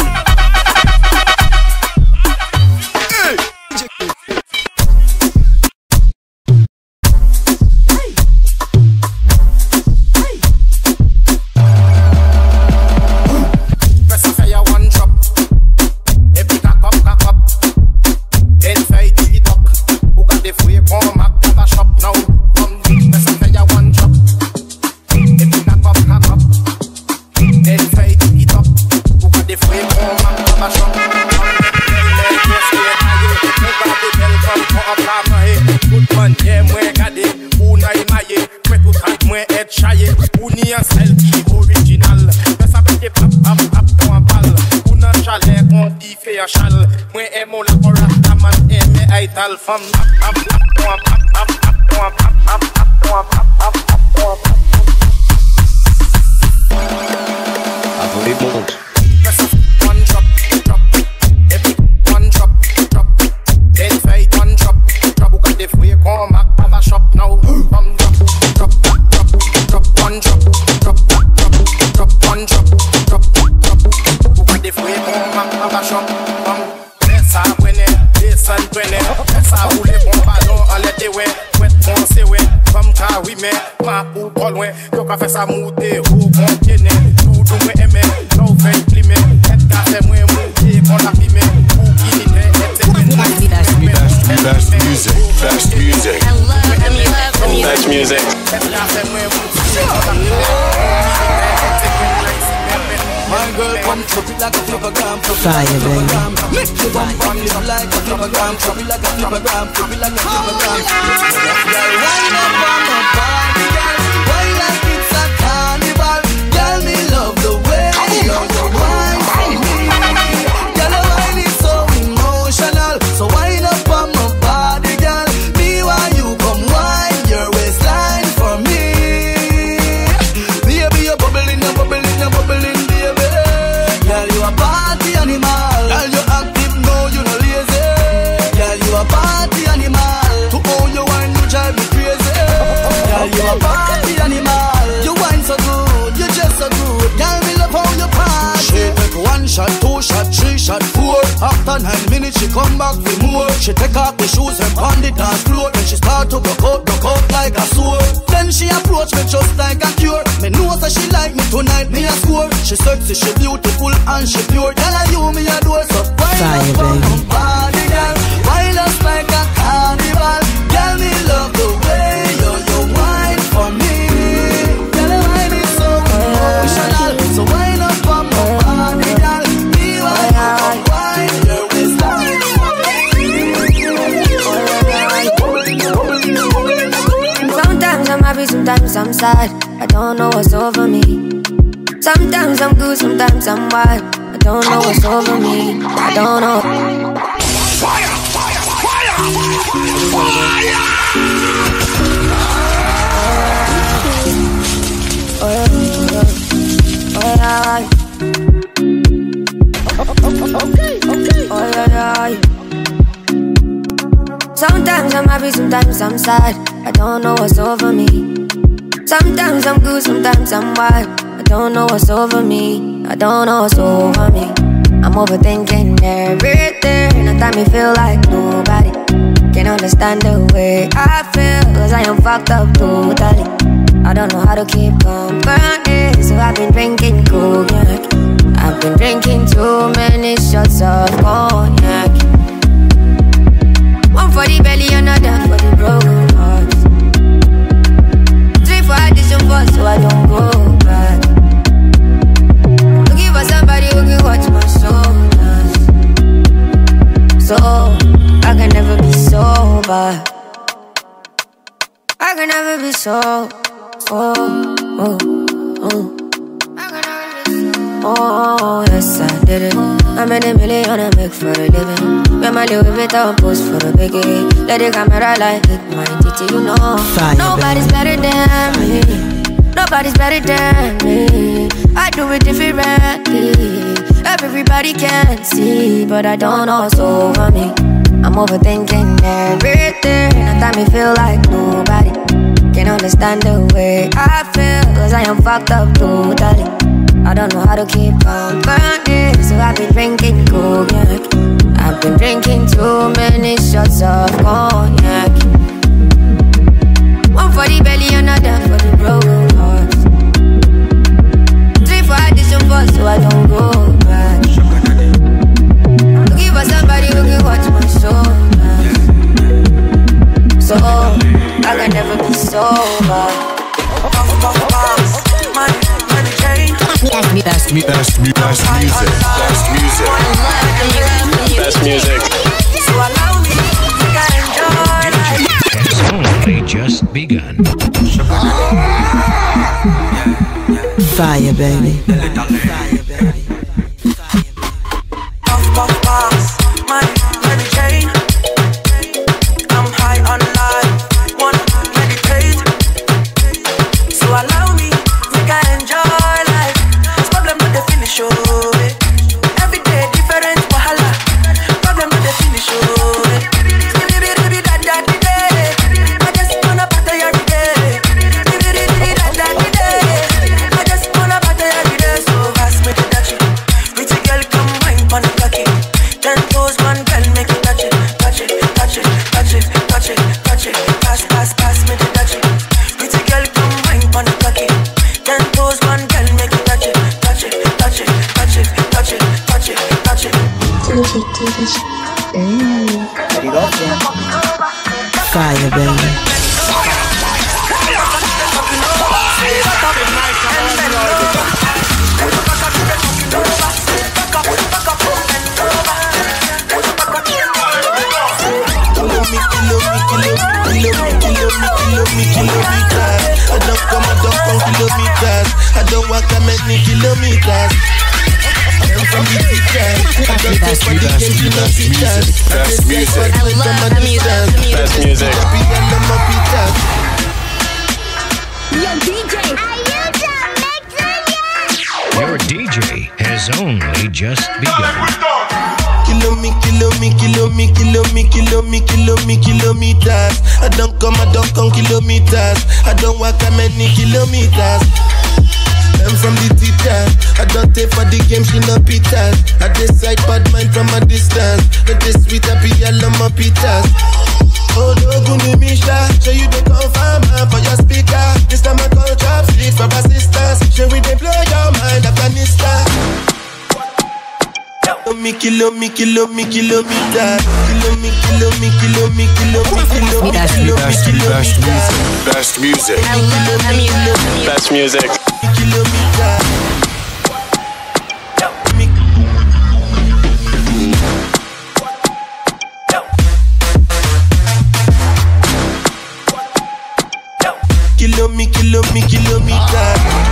[SPEAKER 1] From
[SPEAKER 11] Best music, best music.
[SPEAKER 20] I love the music, the music.
[SPEAKER 11] Best music.
[SPEAKER 2] My girl come chop it like a flippergram,
[SPEAKER 18] Fire, baby.
[SPEAKER 2] make you bump on it like a flippergram, chop it like a flippergram, flip it like a flippergram. Girl, wind up on my body, girl, wine like it's a carnival. Girl, me love the way you're the wine for me. Girl, the wine is so emotional, so wind up on my body, girl. Me while you come wine your waistline for me. Baby, you're bubbling, you're bubbling, you're bubbling. Girl, you a party animal. Girl, you active
[SPEAKER 4] talk with shoes and on the dance floor. Then she start to broke out, broke out like a sword. Then she approach me just like a cure. Me know that she like me tonight, me a score. She sexy, she beautiful and she pure. Girl, I you me a door, so wine up on my body, girl. Wine us like a carnival. Girl, me love the way you, you wine for me. Girl, the wine is so emotional. So wine up on my body, girl. Me wine up, wine your waistline.
[SPEAKER 6] Sometimes I'm happy, sometimes I'm sad. I don't know what's over me. Sometimes I'm good, sometimes I'm wild. I don't know what's over me. I don't know.
[SPEAKER 8] Fire! Fire! Fire! Fire!
[SPEAKER 6] Oh yeah, oh yeah. Okay, okay. Oh yeah, yeah. Sometimes I'm happy, sometimes I'm sad. I don't know what's over me. Sometimes I'm good, sometimes I'm wild. I don't know what's over me. I don't know what's over me. I'm overthinking everything. At times me feel like nobody can understand the way I feel. Cause I am fucked up totally. I don't know how to keep company. So I've been drinking cognac. I've been drinking too many shots of cognac. One for the belly, another for the broken heart. Three for addition for so I don't go back. Looking for somebody who can watch my shoulders. So I can never be sober. I can never be so. Oh, oh, oh. Oh, yes, I did it. I made a million I make for a living. When my Louis Vuitton post for a biggie. Let the camera like hit my titty, you know. Fire, nobody's better than me. Nobody's better than me. I do it differently. Everybody can see, but I don't know what's over me. I'm overthinking everything. At times me feel like nobody can understand the way I feel. Cause I am fucked up totally. I don't know how to keep company. So I've been drinking cognac. I've been drinking too many shots of cognac. One for the belly, another for the broken heart. Three for addition for so I don't go back. Looking for somebody who can watch my shoulders. So I can never be sober.
[SPEAKER 11] Best, me, best, me, best music. Best music. Best music.
[SPEAKER 8] So allow me to enjoy.
[SPEAKER 3] It's only just begun.
[SPEAKER 18] Fire, baby.
[SPEAKER 13] Puff, puff, pass, money, money, chain. I'm high on life, wanna meditate. So allow me, make I enjoy life. It's problem with the finish, oh, eh. Every day different wahala. Problem with the finish, oh, eh. Skibidi, skibidi, da, da, di, day. I just wanna party every day. Skibidi, skibidi, da, da, di, day. I just wanna party every day. So pass me the touchy. Pretty girl, come wine pon the cocky. Ten toes, one girl, make it touch it, touch it, touch it, touch it, touch it, touch it. Pass, pass, pass me the touchy. Pretty girl, come wine pon the cocky. Ten toes, one girl, make it touch it, touch it, touch it, touch it, touch it, touch it, touch it.
[SPEAKER 18] Fire, baby.
[SPEAKER 1] I don't come, I don't come kilometers. I don't walk that many kilometers. I'm from the teacher. I don't take for the game to no teachers.
[SPEAKER 11] Best music.
[SPEAKER 1] I love the music.
[SPEAKER 11] Best music.
[SPEAKER 17] Yo, D J.
[SPEAKER 3] Your D J has only just begun.
[SPEAKER 1] Kilo me, kilo me, kilo me, kilo me, kilo me, kilo me, kilometers. I don't come, I don't come kilometers. I don't walk that many kilometers. I'm from the teacher. I don't stay for the game, she no pitas. I decide bad mind from a distance. But this sweet happy, I love my pitas. Oh, no, Guni Misha, show you the confirm for your speaker. This time I call trap street for assistance. Show we they blow your mind, Afghanistan. Me kilo, me kilo, me kilometer. Kilo, me kilo, me kilo, me kilo, me kilo, me kilo, me kilometer.
[SPEAKER 11] Best music. Best music.
[SPEAKER 1] Kilometer. Kilo, me kilo, me kilometer.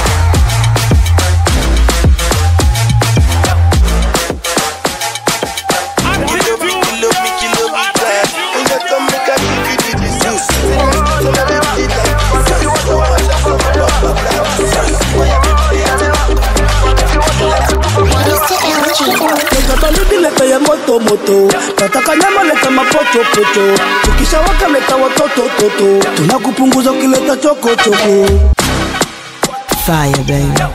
[SPEAKER 7] Leta ya moto moto, nataka nyama leta mapoto poto, tukisha waka leta watoto toto, tunakupunguza ukileta choko choko.
[SPEAKER 18] Fire baby.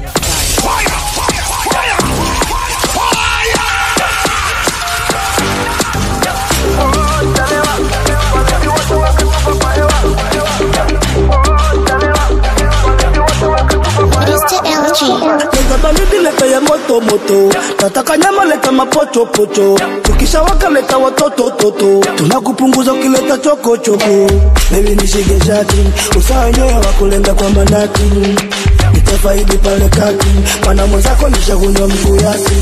[SPEAKER 7] Leta ya moto moto, nataka nyama leta mapoto poto, tukisha waka leta watoto toto, tunakupunguza ukileta choko choko. Baby nishige shati, usawenyewe wakulenda kwa manati, nitafaidi pale kati, mana mwenzako nishakunywa mguu yake.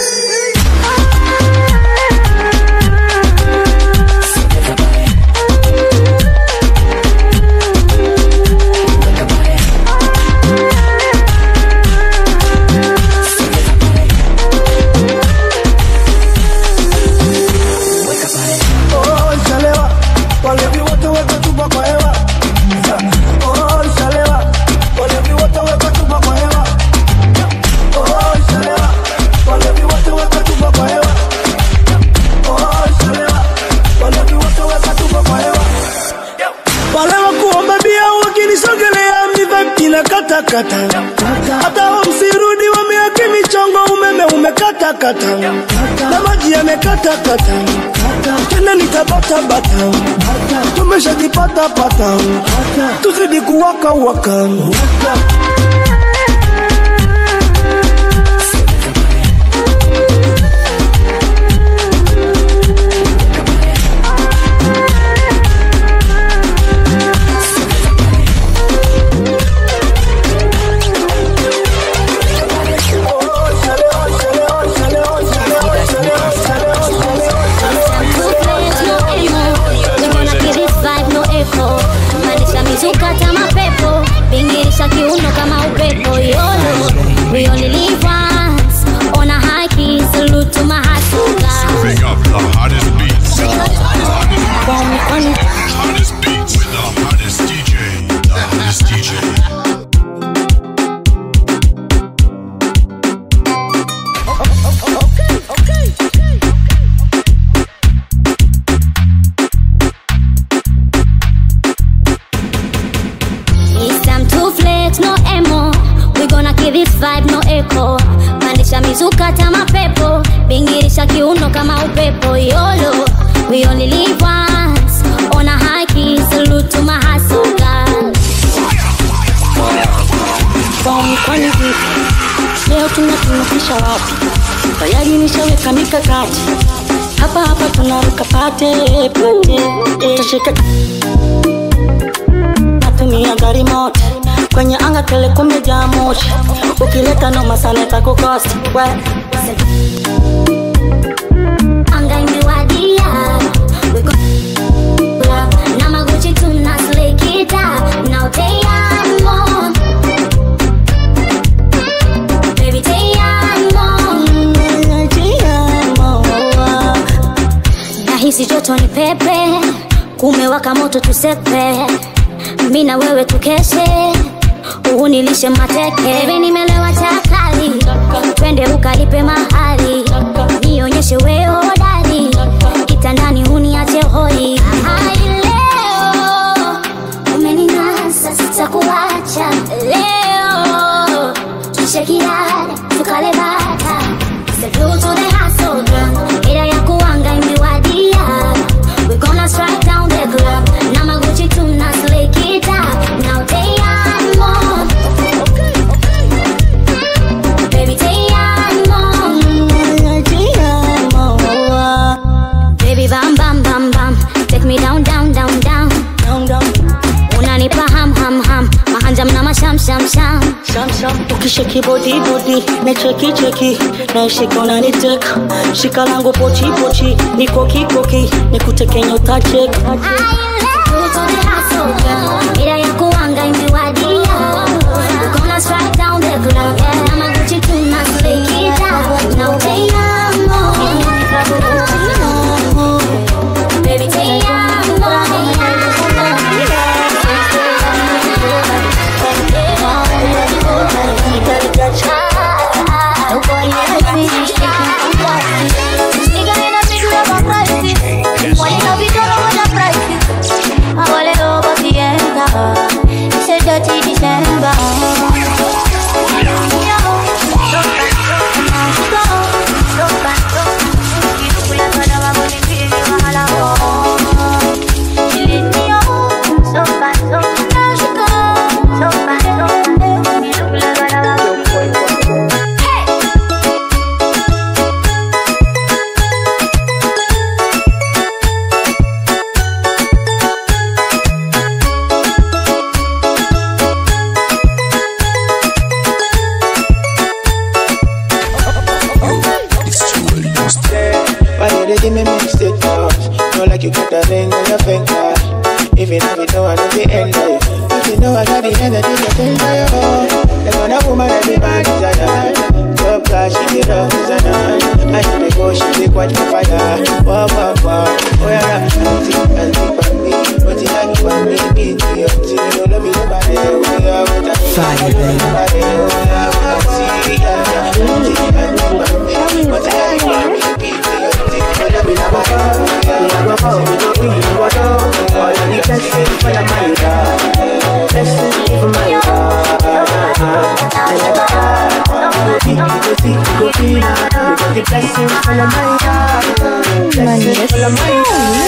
[SPEAKER 7] Kata hata msirudi wameaki michongo, umeme umekata kata na maji yamekata kata, tena nitabata bata, tumeshajipata pata, tuzidi kuwaka waka.
[SPEAKER 15] Sukata mapepo, bingirisha kiuno kama upepo. YOLO, we only live once. On a high key, salute to my hustle girl.
[SPEAKER 12] Kwani vipi? Leo tunatunakisha wapi? Tayari nishaweka mikakati. Hapa hapa tunaruka pate pate. Tutashika natumia gari moto, kwenye anga tele kumejaa moshi. Ukileta noma sana itakukosti.
[SPEAKER 15] Anga imewadia, we go na maguchi tunaslikita. Now they are more, baby they are more,
[SPEAKER 12] they are more.
[SPEAKER 15] Nahisi joto ni pepe, kumewaka moto tusepe, mimi na wewe tukeshe, unilishe mateke. Baby nimelewa chakali, twende ukalipe mahali, nionyeshe wewe hodari, kitandani uniache hoi. Hai leo umeninasa, sitakuacha leo, tushekirani
[SPEAKER 9] Kisheki body body, ne cheki cheki, na shika unaniteka. Shika langu pochi pochi, ni koki koki, ni kutekenya utacheka.
[SPEAKER 15] Mira ya kuanga imewadia. We're gonna strike down the club. I'ma get you to my sleep. Now te amo. Baby te amo. Nobody ever sees you shaking like this. Nigga in a big love of prices. Why you love it all over the prices? I want it over the end. It's a dirty December.
[SPEAKER 10] Give me mixed touch. Know like you got that ring on your finger. If you have it, know I know the end of it. If you know I got the energy, you can try your own. The kind of woman everybody desire. Top class, she get up, is a nine. I know they go, she take watch my fire. Wow, wow, wow. Oh yeah, auntie, auntie, for me. But you like you want me, beat me up. See, you know me, nobody. We are with that. Fire, baby. Nobody, we are with that. See, auntie, auntie, for me. But you like you want me, beat me up. We have a phone, we have a phone, we have a phone. All of the blessings for the money, blessings for my God. I like a car, you go see, you go feel. We got the blessings for the money, blessings for the money.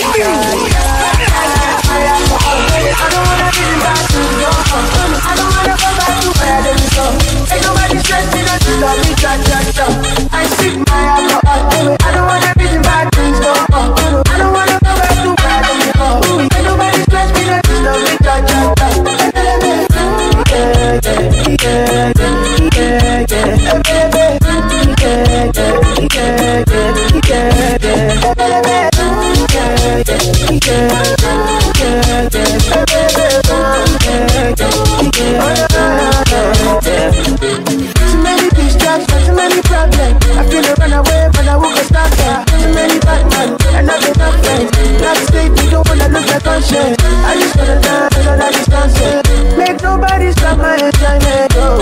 [SPEAKER 10] I don't wanna be back to you. I don't wanna go back to where they go. Ain't nobody stress me, don't you love me, cha cha cha. I sit my alcohol. I don't wanna be back. I don't wanna go back to where they go. Ain't nobody stress me, don't you love me, cha cha cha. Yeah, yeah, yeah, yeah, yeah, baby. Yeah, yeah, yeah, yeah, yeah, yeah. Too many distractions, too many problems. I feel to run away, but I won't stop there. Too many bad men, and not enough friends. Last state, you don't wanna lose my conscience. I just wanna dance on that distance. Make nobody stop my enjoyment. Oh,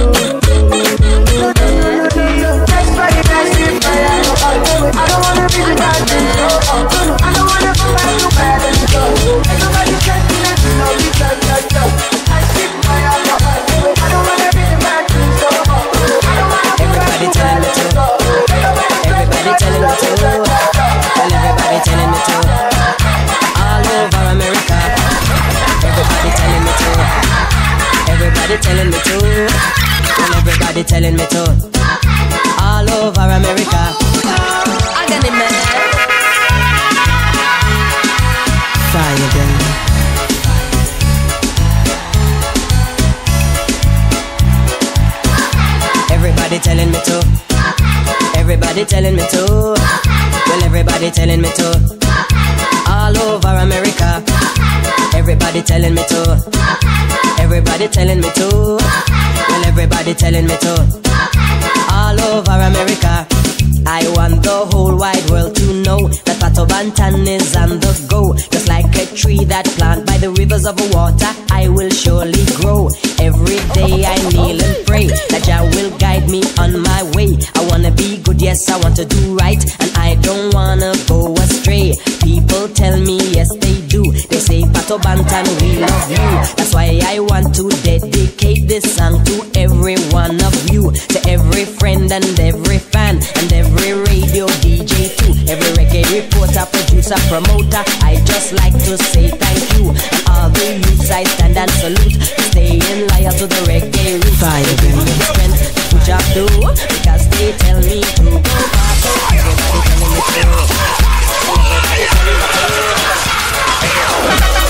[SPEAKER 10] that's why you guys see fire. I don't wanna be the bad man. I don't wanna go back to where they go. Ain't nobody stress me, let me know we got that job. I see fire. I don't wanna be the bad man. Everybody telling me to. Everybody telling me to. Well, everybody telling me to. All over America. Everybody telling me to. Everybody telling me to. Well, everybody telling me to. All over America. I got it, man. Fire, baby. Everybody telling me to. Everybody telling me to. Well, everybody telling me to. All over America. Everybody telling me to. Everybody telling me to. Well, everybody telling me to. All over America. I want the whole wide world to know that Pato Bantan is on the go. Just like a tree that planted by the rivers of water, I will surely grow. Every day I kneel and pray that Jah will guide me on my way. I wanna be good, yes, I want to do right, and I don't wanna go astray. People tell me, yes, they do. They say, Pato Bantan, we love you. That's why I want to dedicate this song to every one of you, to every friend and every fan, and every radio D J too, every reggae reporter, producer, promoter. I just like to say thank you. And all the youths I stand and salute, staying loyal to the reggae roots. Fire, baby. Strength to push up through, because they tell me to go back. Everybody telling me to. Everybody telling me to.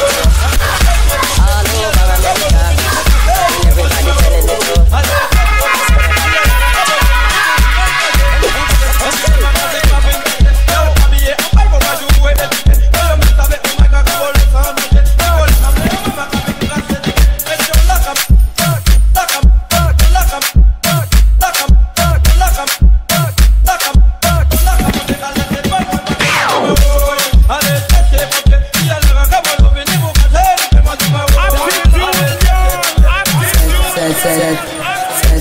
[SPEAKER 10] All over America. Everybody telling me to.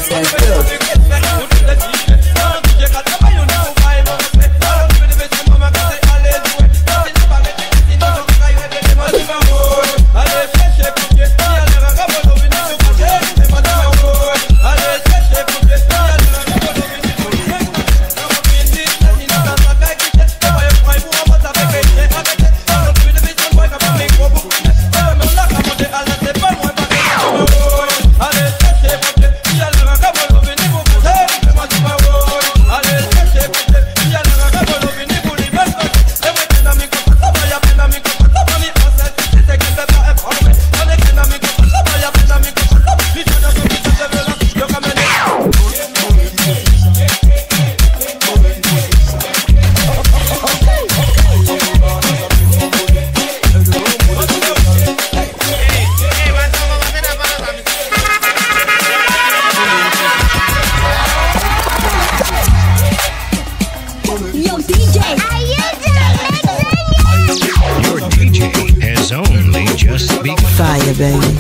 [SPEAKER 18] Fire, baby.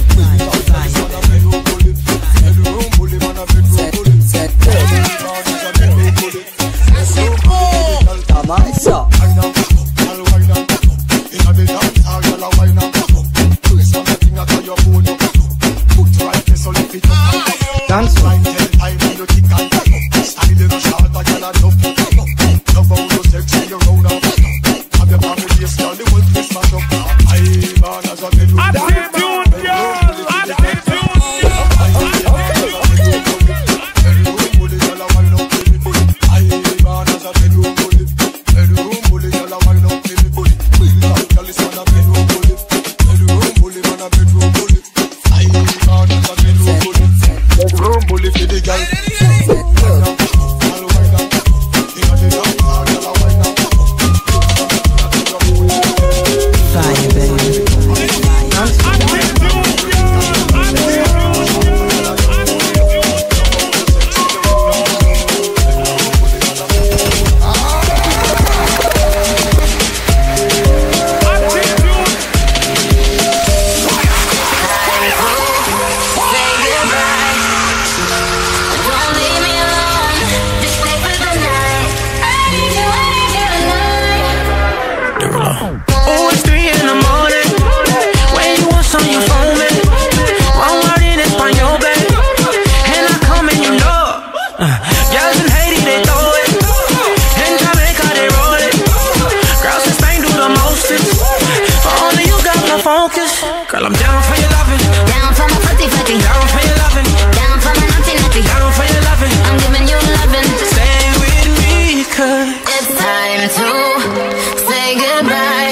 [SPEAKER 14] Girl, I'm down for your loving.
[SPEAKER 15] Down for my footy footy.
[SPEAKER 14] Down for your loving.
[SPEAKER 15] Down for my naughty naughty.
[SPEAKER 14] Down for your loving.
[SPEAKER 15] I'm giving you loving.
[SPEAKER 14] Stay with me, cause
[SPEAKER 15] it's time to say goodbye.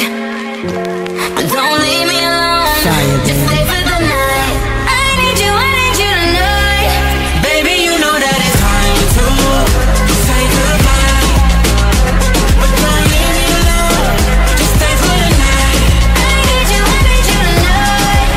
[SPEAKER 15] Don't leave me alone.
[SPEAKER 18] Fire,
[SPEAKER 15] Just stay for the night. I need you, I need you tonight.
[SPEAKER 14] Baby, you know that it's time to say goodbye. But don't leave me alone. Just stay for the night.
[SPEAKER 15] I need you, I need you tonight.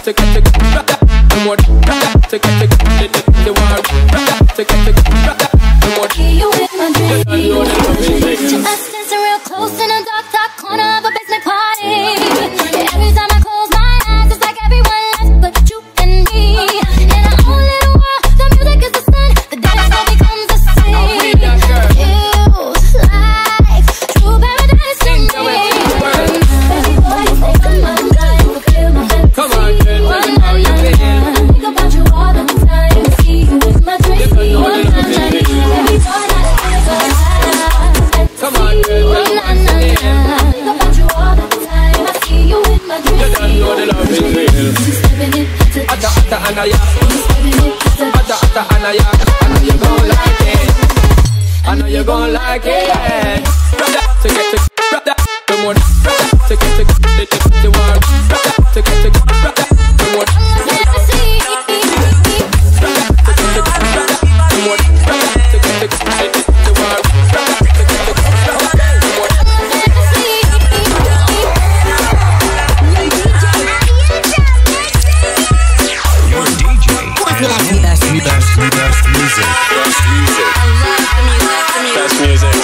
[SPEAKER 5] take it, take it, rock that, the more, rock that, take it, take it, the the the one, rock that, take it, take it, rock that, the more.
[SPEAKER 15] You with my dreams. Us dancing real close in a dark, dark corner of a basement party. Every time I close my eyes, it's like everyone left but you and me. In our own little world, the music is the sun, the dance floor becomes the sea. Feels like true paradise to me. Baby boy, you take my mind, you feel my fantasy.
[SPEAKER 5] Come on, girl, tell me how you feel.
[SPEAKER 15] Think about you all the time, see you with my dreams. One night, baby boy,
[SPEAKER 5] come on, girl, tell me how you feel.
[SPEAKER 15] think about you all the time, I see you with my dreams.
[SPEAKER 5] You don't know the love is real. Atta atta anaya, atta atta anaya. I know you gon' like it. I know you gon' like it. Rock that, take it, take it, rock that, the more. Rock that, take it, take it, the the the one. Rock that, take it, take it, rock that, the more. Rock that, take it, take it, rock that, the more. Rock that, take it, take it, the the the one. Rock that, take it, take it, rock that, the more.
[SPEAKER 3] Your D J has
[SPEAKER 11] Best, best, best music. Best music. Best music.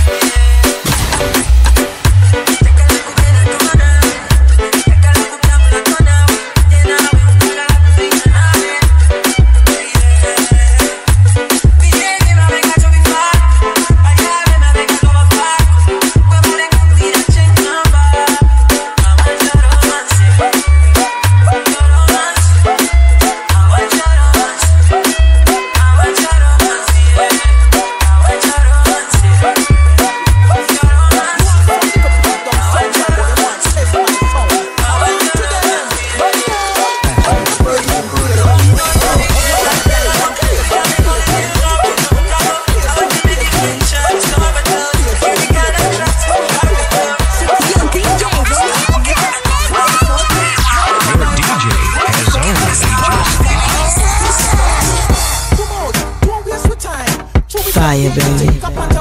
[SPEAKER 6] Fire, baby.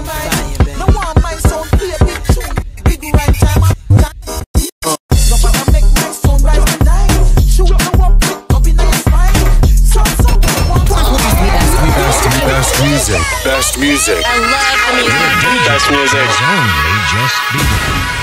[SPEAKER 11] Best music. Best music.
[SPEAKER 3] I love the music. Best music. Has only just begun.